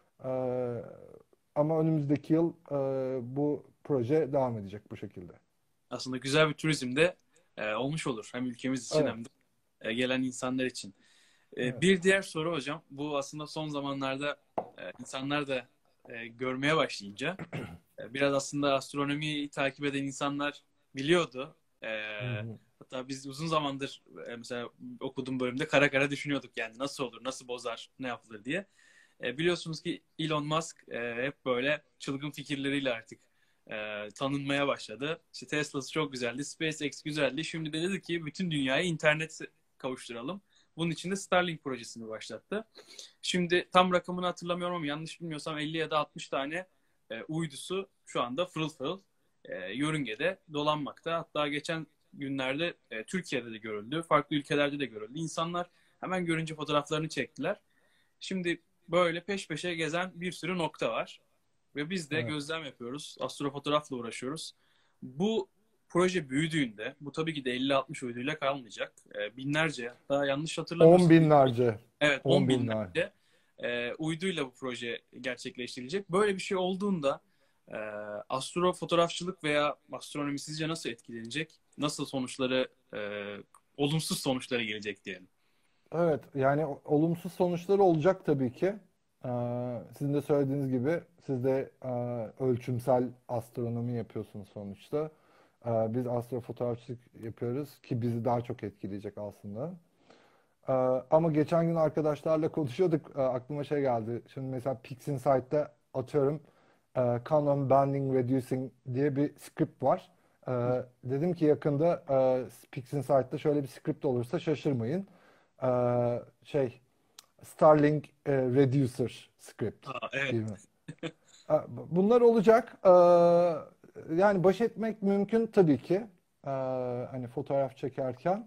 Ee, ama önümüzdeki yıl e, bu proje devam edecek bu şekilde. aslında güzel bir turizm de e, olmuş olur. Hem ülkemiz için Evet, hem de e, gelen insanlar için. E, evet. bir diğer soru hocam. Bu aslında son zamanlarda e, insanlar da e, görmeye başlayınca e, biraz aslında astronomiyi takip eden insanlar biliyordu. E, Hı hı. hatta biz uzun zamandır e, mesela okuduğum bölümde kara kara düşünüyorduk yani nasıl olur, nasıl bozar, ne yapılır diye. E, biliyorsunuz ki Elon Musk e, hep böyle çılgın fikirleriyle artık e, tanınmaya başladı. İşte Tesla'sı çok güzeldi, SpaceX güzeldi. Şimdi de dedi ki bütün dünyayı internet kavuşturalım. Bunun için de Starlink projesini başlattı. Şimdi tam rakamını hatırlamıyorum ama yanlış bilmiyorsam elli ya da altmış tane e, uydusu şu anda fırıl fırıl e, yörüngede dolanmakta. Hatta geçen günlerde e, Türkiye'de de görüldü, farklı ülkelerde de görüldü. İnsanlar hemen görünce fotoğraflarını çektiler. Şimdi böyle peş peşe gezen bir sürü nokta var. Ve biz de Evet. gözlem yapıyoruz. Astrofotoğrafla uğraşıyoruz. Bu proje büyüdüğünde, bu tabii ki de elli altmış uyduyla kalmayacak. E, binlerce, hatta yanlış On hatırlamıyorsam binlerce, evet on on binler. binlerce e, uyduyla bu proje gerçekleştirilecek. Böyle bir şey olduğunda e, astrofotoğrafçılık veya astronomi sizce nasıl etkilenecek? Nasıl sonuçları, e, olumsuz sonuçları gelecek diyelim. Evet, yani o- olumsuz sonuçları olacak tabii ki. Ee, sizin de söylediğiniz gibi siz de e, ölçümsel astronomi yapıyorsunuz sonuçta. Ee, biz astrofotoğrafçılık yapıyoruz ki bizi daha çok etkileyecek aslında. Ee, ama geçen gün arkadaşlarla konuşuyorduk. Ee, aklıma şey geldi. Şimdi mesela PixInsight'ta atıyorum e, Canon Banding Reducing diye bir script var. Ee, dedim ki yakında e, PixInsight'ta şöyle bir script olursa şaşırmayın. Ee, şey Starlink e, Reducer script Aa, evet. gibi. Ee, Bunlar olacak. Ee, yani baş etmek mümkün tabii ki. Ee, hani fotoğraf çekerken.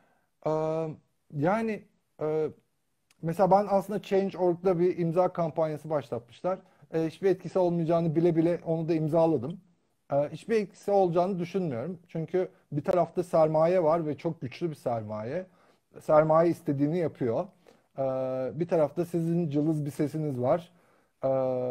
Ee, yani e, mesela ben aslında Change nokta org'da bir imza kampanyası başlatmışlar. Ee, hiçbir etkisi olmayacağını bile bile onu da imzaladım. Ee, hiçbir etkisi olacağını düşünmüyorum. Çünkü bir tarafta sermaye var ve çok güçlü bir sermaye. Sermaye istediğini yapıyor. Ee, bir tarafta sizin cılız bir sesiniz var. Ee,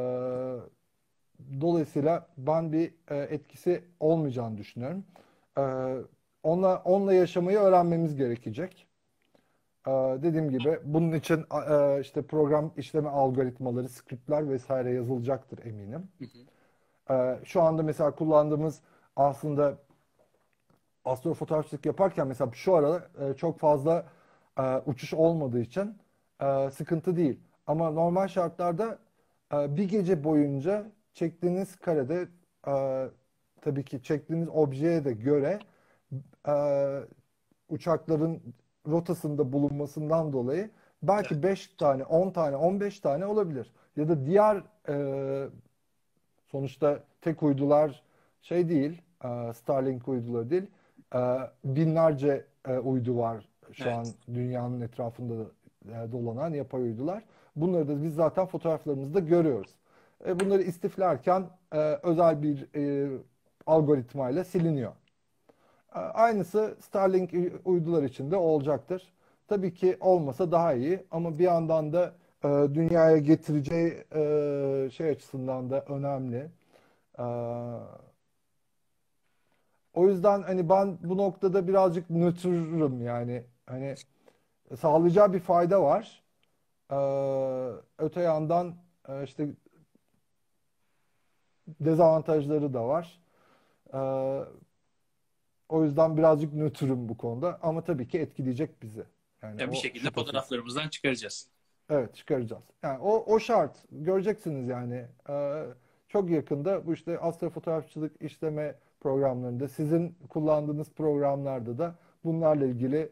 dolayısıyla ben bir e, etkisi olmayacağını düşünüyorum. Ee, onunla, onunla yaşamayı öğrenmemiz gerekecek. Ee, dediğim gibi bunun için e, işte program işleme algoritmaları, skriptler vesaire yazılacaktır eminim. Hı hı. Ee, şu anda mesela kullandığımız aslında astrofotoğrafçılık yaparken mesela şu ara e, çok fazla e, uçuş olmadığı için e, sıkıntı değil. Ama normal şartlarda e, bir gece boyunca çektiğiniz karede e, tabii ki çektiğiniz objeye de göre e, uçakların rotasında bulunmasından dolayı Evet. belki beş tane, on tane, on beş tane olabilir. Ya da diğer e, sonuçta tek uydular şey değil, e, Starlink uyduları değil. E, binlerce e, uydu var şu an Evet. dünyanın etrafında e, dolanan yapay uydular. Bunları da biz zaten fotoğraflarımızda görüyoruz. E, bunları istiflerken e, özel bir e, algoritmayla siliniyor. Aynısı Starlink uydular için de olacaktır. Tabii ki olmasa daha iyi ama bir yandan da e, dünyaya getireceği e, şey açısından da önemli. E, o yüzden hani ben bu noktada birazcık nötrüm yani hani sağlayacağı bir fayda var. E, öte yandan e, işte dezavantajları da var. E, o yüzden birazcık nötrüm bu konuda ama tabii ki etkileyecek bizi. Yani Yani bir o şekilde şüphesiz. fotoğraflarımızdan çıkaracağız. Evet çıkaracağız. Yani o, o şart. Göreceksiniz yani. Ee, çok yakında bu işte astrofotoğrafçılık işleme programlarında sizin kullandığınız programlarda da bunlarla ilgili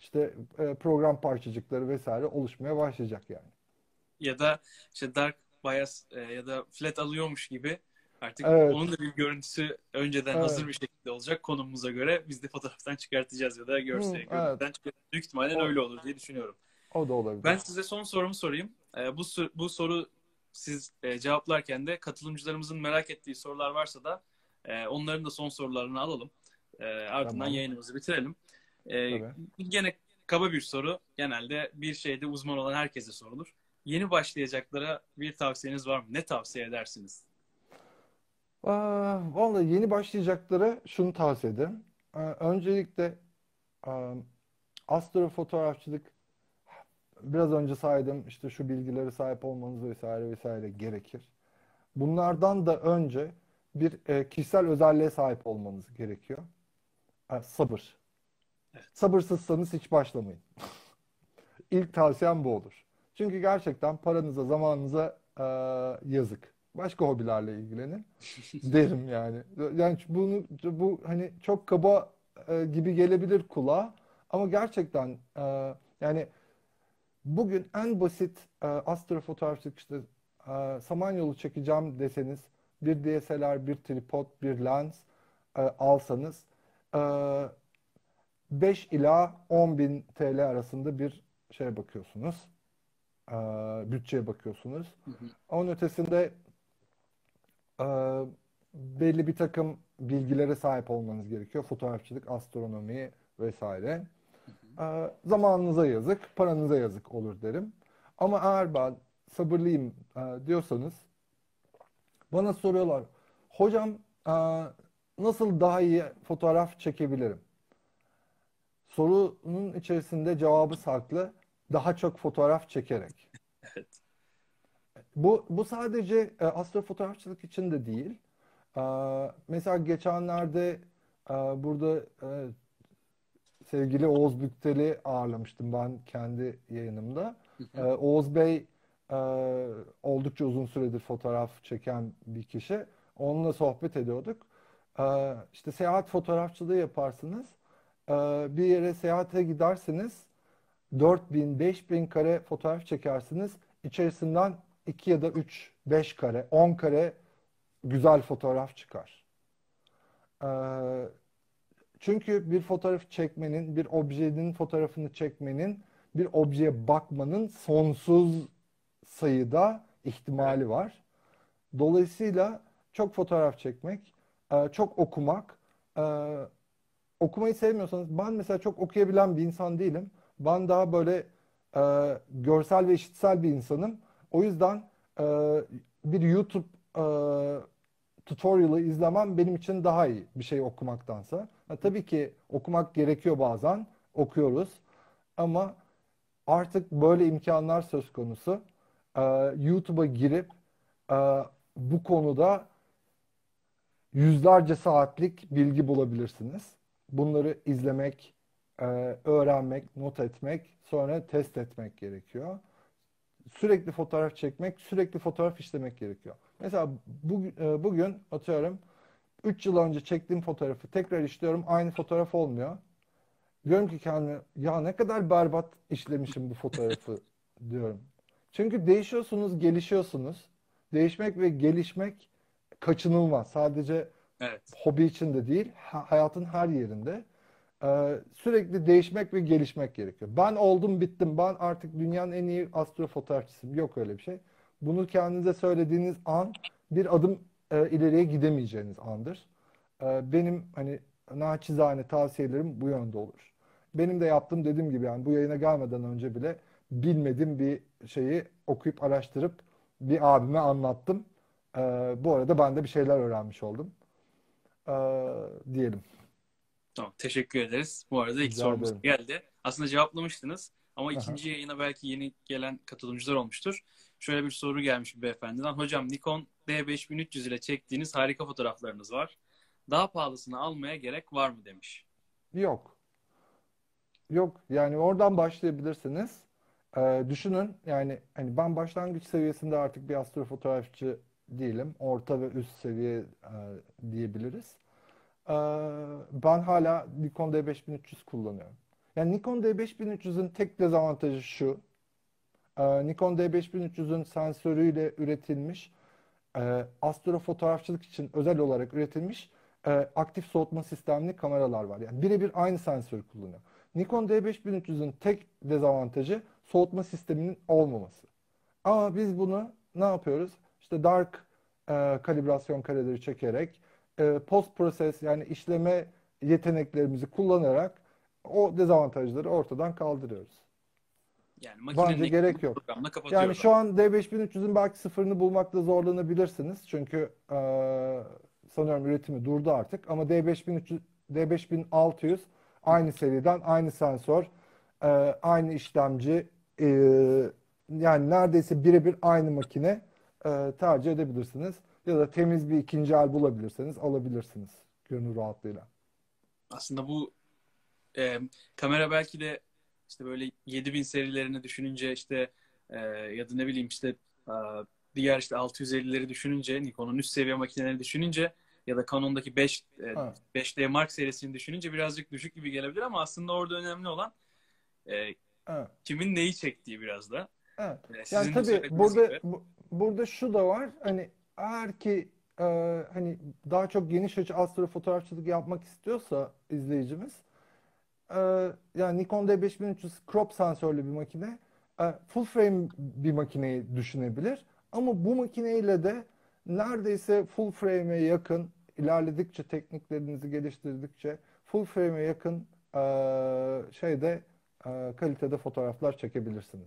işte e, program parçacıkları vesaire oluşmaya başlayacak yani. Ya da işte dark bias e, ya da flat alıyormuş gibi artık Evet, onun da bir görüntüsü önceden evet. hazır bir şekilde olacak konumumuza göre biz de fotoğraftan çıkartacağız ya da Hı, görsel evet. görüntüden çıkartacağız. Büyük ihtimalle O, öyle olur diye düşünüyorum. o da Ben olabilir. size son sorumu sorayım. E, bu bu soru siz e, cevaplarken de katılımcılarımızın merak ettiği sorular varsa da e, onların da son sorularını alalım. E, ardından Tamam. yayınımızı bitirelim. E, Tabii. Gene kaba bir soru. Genelde bir şeyde uzman olan herkese sorulur. Yeni başlayacaklara bir tavsiyeniz var mı? Ne tavsiye edersiniz? Aa, vallahi yeni başlayacaklara şunu tavsiye ederim. Ee, öncelikle e, astrofotoğrafçılık, biraz önce saydım işte şu bilgilere sahip olmanız vesaire vesaire gerekir. Bunlardan da önce bir e, kişisel özelliğe sahip olmanız gerekiyor. E, sabır. Evet. Sabırsızsanız hiç başlamayın. İlk tavsiyem bu olur. Çünkü gerçekten paranıza, zamanınıza e, yazık. Başka hobilerle ilgilenin derim yani. Yani bunu bu hani çok kaba e, gibi gelebilir kulağa ama gerçekten e, yani bugün en basit e, astrofotoğrafçılık işte e, Samanyolu çekeceğim deseniz bir D S L R, bir tripod, bir lens e, alsanız e, beş ila on bin T L arasında bir şeye bakıyorsunuz. E, bütçeye bakıyorsunuz. Hı hı. Onun ötesinde e, belli bir takım bilgilere sahip olmanız gerekiyor. Fotoğrafçılık, astronomi vesaire. Hı hı. E, zamanınıza yazık, paranıza yazık olur derim. Ama eğer ben sabırlıyım e, diyorsanız bana soruyorlar. Hocam e, nasıl daha iyi fotoğraf çekebilirim? Sorunun içerisinde cevabı saklı. Daha çok fotoğraf çekerek. Evet. Bu, bu sadece e, astrofotoğrafçılık için de değil. E, mesela geçenlerde e, burada e, sevgili Oğuz Büktel'i ağırlamıştım ben kendi yayınımda. Hı E, hı. Oğuz Bey e, oldukça uzun süredir fotoğraf çeken bir kişi. Onunla sohbet ediyorduk. E, işte seyahat fotoğrafçılığı yaparsınız. E, bir yere seyahate gidersiniz. dört bin, beş bin kare fotoğraf çekersiniz. İçerisinden iki ya da üç, beş kare, on kare güzel fotoğraf çıkar. Ee, çünkü bir fotoğraf çekmenin, bir objenin fotoğrafını çekmenin, bir objeye bakmanın sonsuz sayıda Evet. ihtimali var. Dolayısıyla çok fotoğraf çekmek, e, çok okumak, e, okumayı sevmiyorsanız ben mesela çok okuyabilen bir insan değilim. Ben daha böyle e, görsel ve işitsel bir insanım. O yüzden e, bir YouTube e, tutorial'ı izlemem benim için daha iyi bir şey okumaktansa. Ha, tabii ki okumak gerekiyor bazen. Okuyoruz. Ama artık böyle imkanlar söz konusu. E, YouTube'a girip e, bu konuda yüzlerce saatlik bilgi bulabilirsiniz. Bunları izlemek, e, öğrenmek, not etmek, sonra test etmek gerekiyor. Sürekli fotoğraf çekmek, sürekli fotoğraf işlemek gerekiyor. Mesela bu, e, bugün atıyorum üç yıl önce çektiğim fotoğrafı tekrar işliyorum, aynı fotoğraf olmuyor. Diyorum ki kendime ya ne kadar berbat işlemişim bu fotoğrafı diyorum. Çünkü değişiyorsunuz, gelişiyorsunuz. Değişmek ve gelişmek kaçınılmaz. Sadece Evet. hobi için de değil, ha- hayatın her yerinde. Ee, sürekli değişmek ve gelişmek gerekiyor. Ben oldum bittim. Ben artık dünyanın en iyi astrofotoğrafçısıyım. Yok öyle bir şey. Bunu kendinize söylediğiniz an bir adım e, ileriye gidemeyeceğiniz andır. Ee, benim hani naçizane tavsiyelerim bu yönde olur. Benim de yaptığım dediğim gibi yani bu yayına gelmeden önce bile bilmediğim bir şeyi okuyup araştırıp bir abime anlattım. Ee, bu arada ben de bir şeyler öğrenmiş oldum. Ee, diyelim. Tamam. Teşekkür ederiz. Bu arada ilk Rica sorumuz ederim. geldi. Aslında cevaplamıştınız ama Aha. ikinci yayına belki yeni gelen katılımcılar olmuştur. Şöyle bir soru gelmiş bir beyefendiden. Hocam Nikon D beş bin üç yüz ile çektiğiniz harika fotoğraflarınız var. Daha pahalısını almaya gerek var mı demiş. Yok. Yok. Yani oradan başlayabilirsiniz. Ee, düşünün yani hani ben başlangıç seviyesinde artık bir astrofotoğrafçı değilim. Orta ve üst seviye e, diyebiliriz. Ee, ben hala Nikon D beş bin üç yüz kullanıyorum. Yani Nikon D beş bin üç yüzün tek dezavantajı şu. Ee, Nikon D beş bin üç yüzün sensörüyle üretilmiş, e, astrofotoğrafçılık için özel olarak üretilmiş e, aktif soğutma sistemli kameralar var. Yani birebir aynı sensörü kullanıyor. Nikon D beş bin üç yüzün tek dezavantajı soğutma sisteminin olmaması. Ama biz bunu ne yapıyoruz? İşte dark e, kalibrasyon kareleri çekerek, e, post proses yani işleme yeteneklerimizi kullanarak o dezavantajları ortadan kaldırıyoruz. Yani makinenin Bence ekranını gerek yok. programla Yani kapatıyoruz şu ama. an D beş bin üç yüzün belki sıfırını bulmakta zorlanabilirsiniz. Çünkü eee, sanıyorum üretimi durdu artık. Ama D beş bin üç yüz, D beş bin altı yüz aynı seriden, aynı sensör, eee, aynı işlemci, eee, yani neredeyse birebir aynı makine eee, tercih edebilirsiniz. Ya da temiz bir ikinci el bulabilirseniz alabilirsiniz gönül rahatlığıyla. Aslında bu e, kamera belki de işte böyle yedi bin serilerini düşününce işte e, ya da ne bileyim işte e, diğer işte altı yüz ellileri düşününce Nikon'un üst seviye makineleri düşününce ya da Canon'daki beş, e, Evet, beş D Mark serisini düşününce birazcık düşük gibi gelebilir ama aslında orada önemli olan e, evet. kimin neyi çektiği biraz da. Evet. E, Yani sizin de tabii söylediğiniz burada gibi. bu- burada şu da var. Hani eğer ki e, hani daha çok geniş açı astrofotoğrafçılık yapmak istiyorsa izleyicimiz e, yani Nikon D beş bin üç yüz crop sensörlü bir makine, e, full frame bir makineyi düşünebilir. Ama bu makineyle de neredeyse full frame'e yakın ilerledikçe tekniklerinizi geliştirdikçe full frame'e yakın e, şeyde e, kalitede fotoğraflar çekebilirsiniz.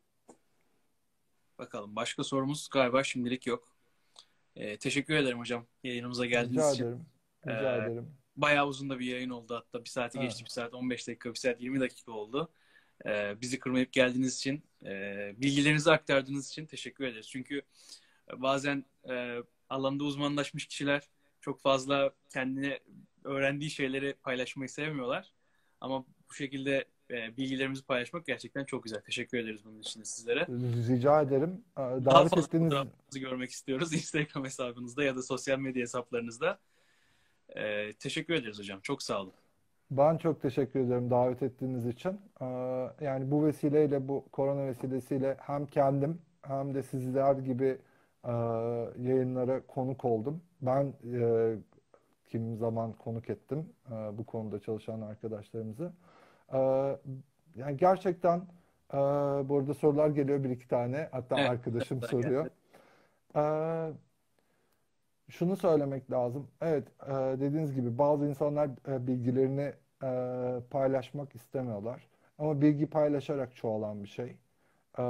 Bakalım başka sorumuz galiba şimdilik yok. E, teşekkür ederim hocam yayınımıza geldiğiniz Rica için. ederim. E, Rica ederim. bayağı uzun da bir yayın oldu hatta bir saati Evet. geçti bir saat on beş dakika bir saat yirmi dakika oldu. E, bizi kırmayıp geldiğiniz için e, bilgilerinizi aktardığınız için teşekkür ederiz. Çünkü bazen e, alanda uzmanlaşmış kişiler çok fazla kendine öğrendiği şeyleri paylaşmayı sevmiyorlar. Ama bu şekilde e, bilgilerimizi paylaşmak gerçekten çok güzel. Teşekkür ederiz bunun için de sizlere. Rica ederim. Ee, Daha Davet fazla ettiğiniz fotoğrafınızı görmek istiyoruz Instagram hesabınızda ya da sosyal medya hesaplarınızda. Ee, teşekkür ederiz hocam. Çok sağ olun. Ben çok teşekkür ederim davet ettiğiniz için. Ee, Yani bu vesileyle, bu korona vesilesiyle hem kendim hem de sizler gibi e, yayınlara konuk oldum. Ben e, kim zaman konuk ettim e, bu konuda çalışan arkadaşlarımızı. Ee, Yani gerçekten e, bu arada sorular geliyor bir iki tane. Hatta Evet, arkadaşım daha soruyor. geldi. Ee, Şunu söylemek lazım. Evet, e, dediğiniz gibi bazı insanlar e, bilgilerini e, paylaşmak istemiyorlar. Ama bilgi paylaşarak çoğalan bir şey. E,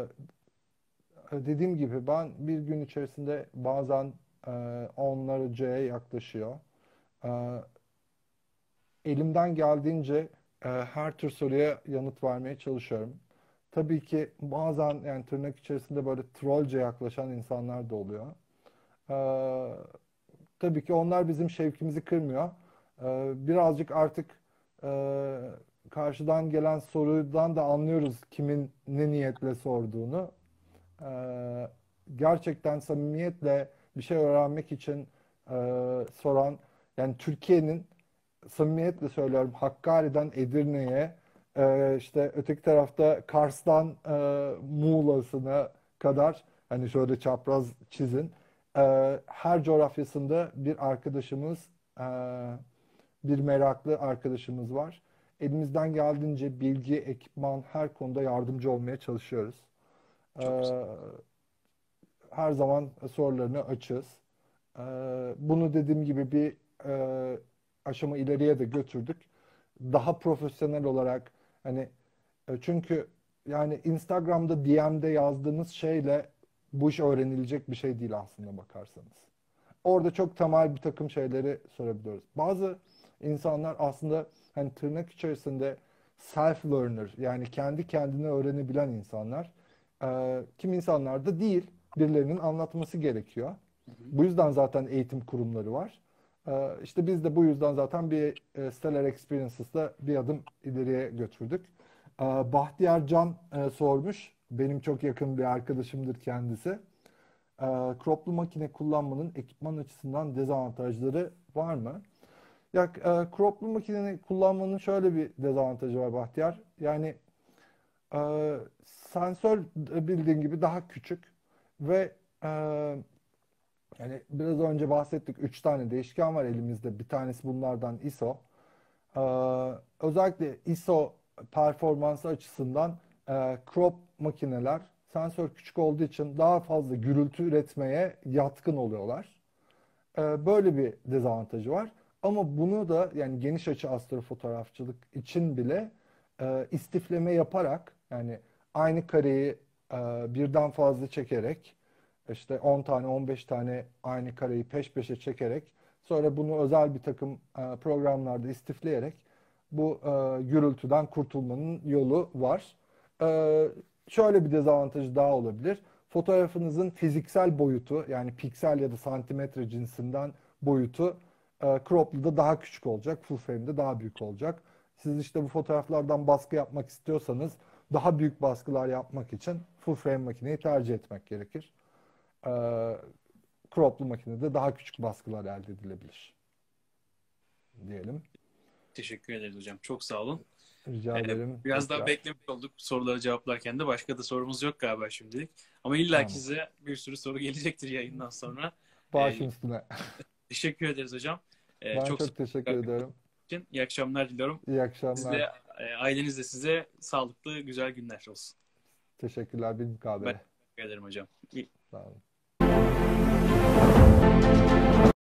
Dediğim gibi ben bir gün içerisinde bazen e, onlarcaya yaklaşıyor. E, Elimden geldiğince e, her tür soruya yanıt vermeye çalışıyorum. Tabii ki bazen yani tırnak içerisinde böyle trollce yaklaşan insanlar da oluyor. E, Tabii ki onlar bizim şevkimizi kırmıyor. Ee, birazcık artık e, karşıdan gelen sorudan da anlıyoruz kimin ne niyetle sorduğunu. Ee, Gerçekten samimiyetle bir şey öğrenmek için e, soran, yani Türkiye'nin, samimiyetle söylüyorum, Hakkari'den Edirne'ye, e, işte öteki tarafta Kars'tan e, Muğla'sına kadar, hani şöyle çapraz çizin. E, her coğrafyasında bir arkadaşımız, e, bir meraklı arkadaşımız var. Elimizden geldiğince bilgi, ekipman, her konuda yardımcı olmaya çalışıyoruz. E, Çok güzel. Her zaman sorularını açığız. Ee, Bunu dediğim gibi bir e, aşama ileriye de götürdük. Daha profesyonel olarak, hani e, çünkü yani Instagram'da D M'de yazdığınız şeyle bu iş öğrenilecek bir şey değil aslında bakarsanız. Orada çok temel bir takım şeyleri sorabiliyoruz. Bazı insanlar aslında hani tırnak içerisinde self learner, yani kendi kendine öğrenebilen insanlar. Ee, kim insanlar da değil, birilerinin anlatması gerekiyor. Hı hı. Bu yüzden zaten eğitim kurumları var. Ee, işte biz de bu yüzden zaten bir e, Stellar Experiences'la bir adım ileriye götürdük. Ee, Bahtiyar Can e, sormuş. Benim çok yakın bir arkadaşımdır kendisi. Ee, Croplu makine kullanmanın ekipman açısından dezavantajları var mı? Ya e, croplu makineni kullanmanın şöyle bir dezavantajı var Bahtiyar. Yani e, sensör bildiğin gibi daha küçük ve e, yani biraz önce bahsettik, üç tane değişken var elimizde. Bir tanesi bunlardan I S O. Ee, Özellikle I S O performansı açısından e, crop makineler sensör küçük olduğu için daha fazla gürültü üretmeye yatkın oluyorlar. Ee, böyle bir dezavantajı var. Ama bunu da yani geniş açı astrofotoğrafçılık için bile e, istifleme yaparak, yani aynı kareyi e, birden fazla çekerek, işte on tane on beş tane aynı kareyi peş peşe çekerek, sonra bunu özel bir takım e, programlarda istifleyerek bu e, gürültüden kurtulmanın yolu var. E, Şöyle bir dezavantajı daha olabilir. Fotoğrafınızın fiziksel boyutu, yani piksel ya da santimetre cinsinden boyutu e, Crop'lu daha küçük olacak, full frame'de daha büyük olacak. Siz işte bu fotoğraflardan baskı yapmak istiyorsanız daha büyük baskılar yapmak için full frame makineyi tercih etmek gerekir. E, Crop'lu makinede daha küçük baskılar elde edilebilir diyelim. Teşekkür ederiz hocam. Çok sağ olun. Rica Ee, ederim biraz daha tekrar. beklemiş olduk soruları cevaplarken de. Başka da sorumuz yok galiba şimdilik. Ama illa ki Tamam. size bir sürü soru gelecektir yayından sonra. Ee, Başım üstüne. teşekkür ederiz hocam. Ee, Ben çok sağ çok teşekkür olun ederim. için. İyi akşamlar diliyorum. İyi Siz akşamlar. de, e, aileniz de size sağlıklı, güzel günler olsun. Teşekkürler, bir Ben mukabele. teşekkür ederim hocam. İyi. Sağ olun.